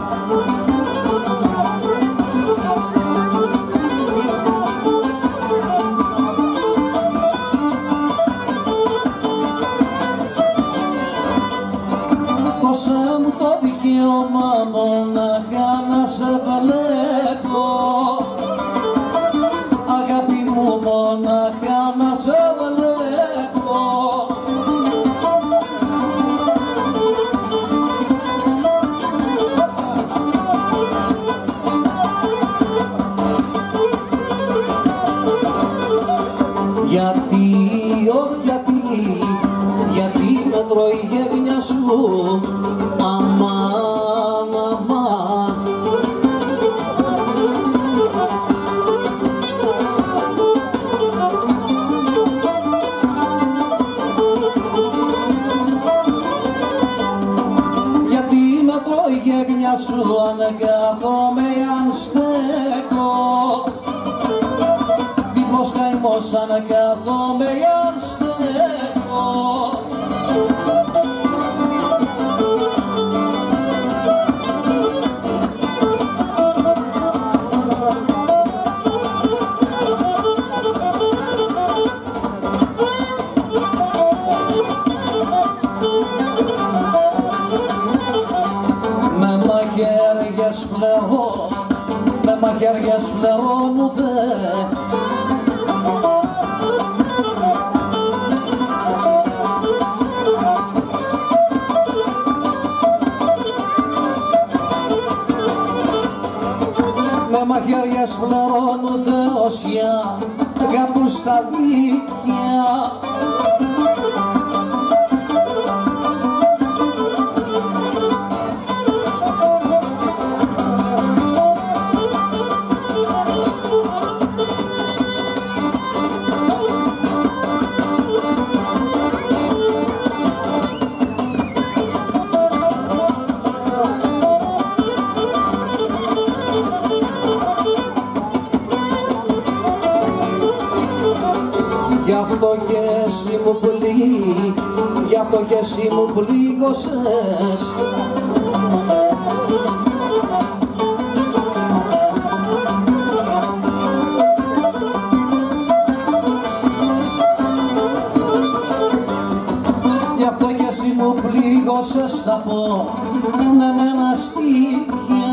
Δώσε μου το δικαίωμα μονάχα να σε βλέπω, μονάχα να σε βλέπω. Γιατί, όχι γιατί, γιατί με τρώει η γένεια σου, αμάν, αμάν. Σου αν κάθομαι αν στέκω, διπλός καημός αν κάθομαι αν στέκω. Με μαχαίριες φλερώνονται, με μαχαίριες φλερώνονται όσια κάπου στα δίχτυα. Γι' αυτό και εσύ μου πλή, γι' αυτό και εσύ μου πλήγωσες. Γι' αυτό και εσύ μου πλήγωσες, θα πω ναι με ένα στίχια.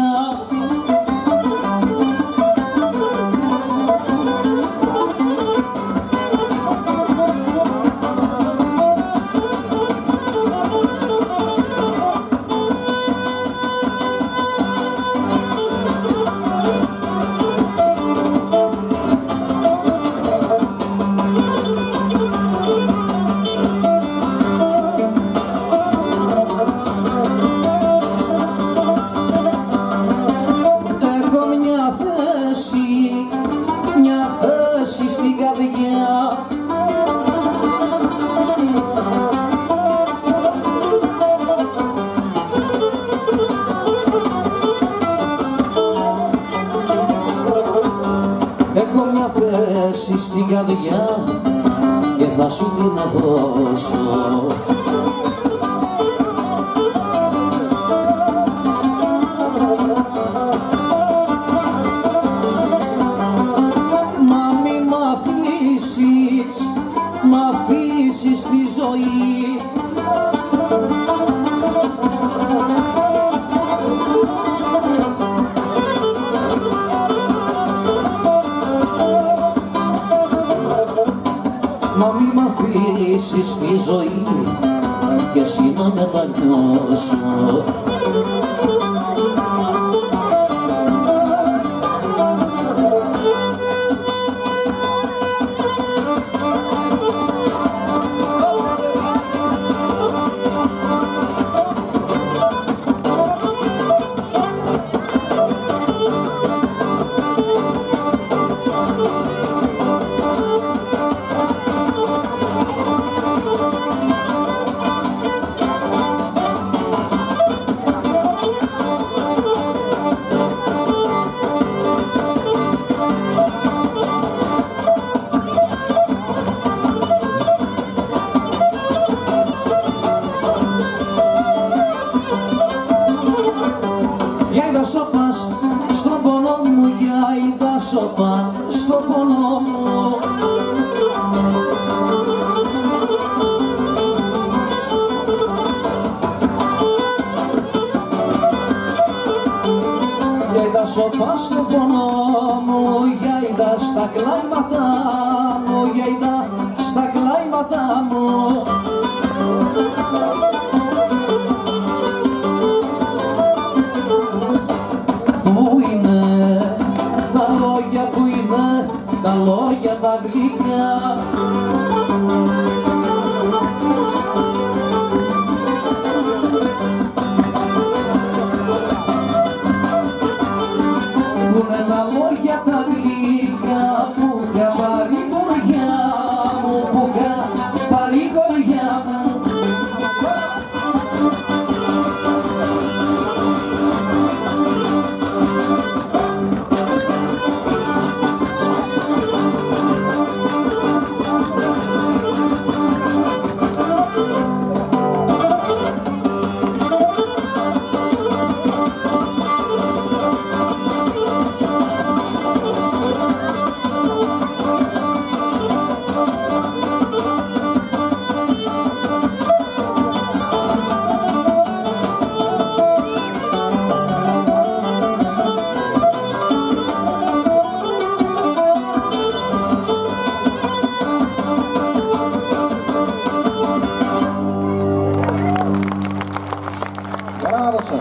καρδιά και θα σου την δώσω. Μα μη μ' αφήσεις, μ' αφήσεις τη ζωή. Μα μη μ' αφήσεις τη ζωή και εσύ να μετανιώσω. Σώπας στον πόνο μου, για είδα σώπα στον πόνο μου. Για είδα σώπα στον πόνο μου, για είδα στα κλάματα μου, για είδα στα κλάματα μου. Τα λόγια τα γλυκιά που είναι τα λόγια τα γλυκιά που είχα πάρει γοριά μου, που είχα πάρει γοριά μου. Μπράβο σας.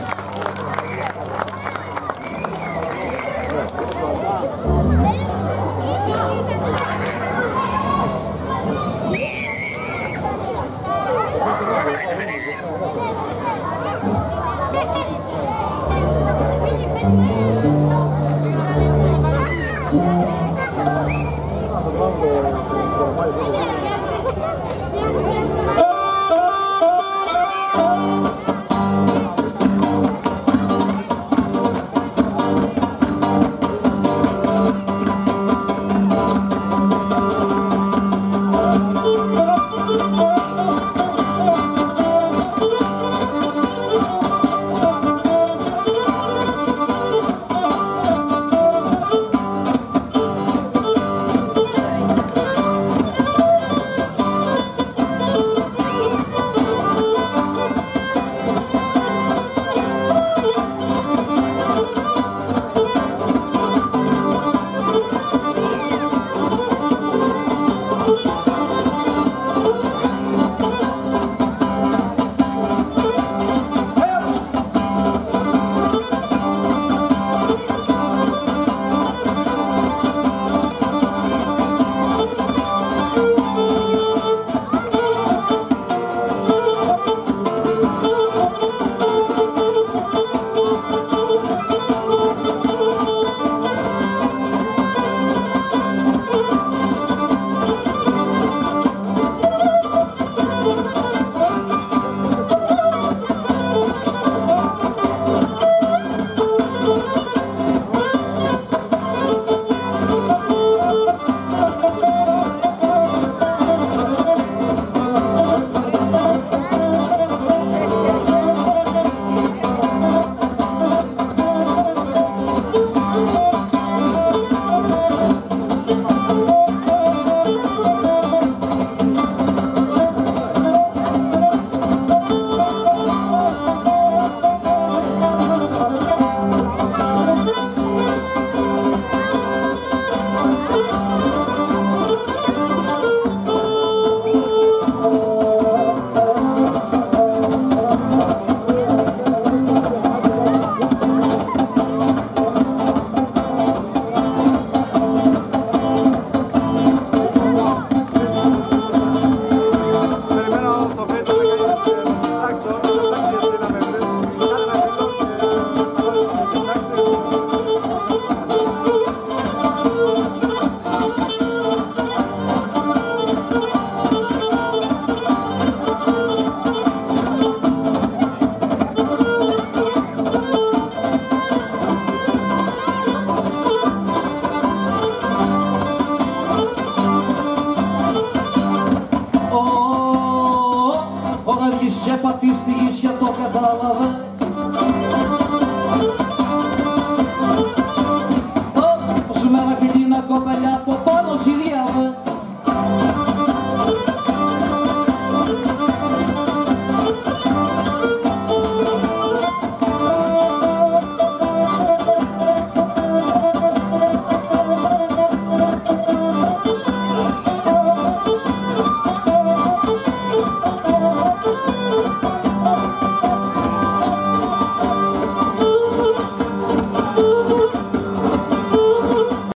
είχε πατήσει τη γη και το κατάλαβε.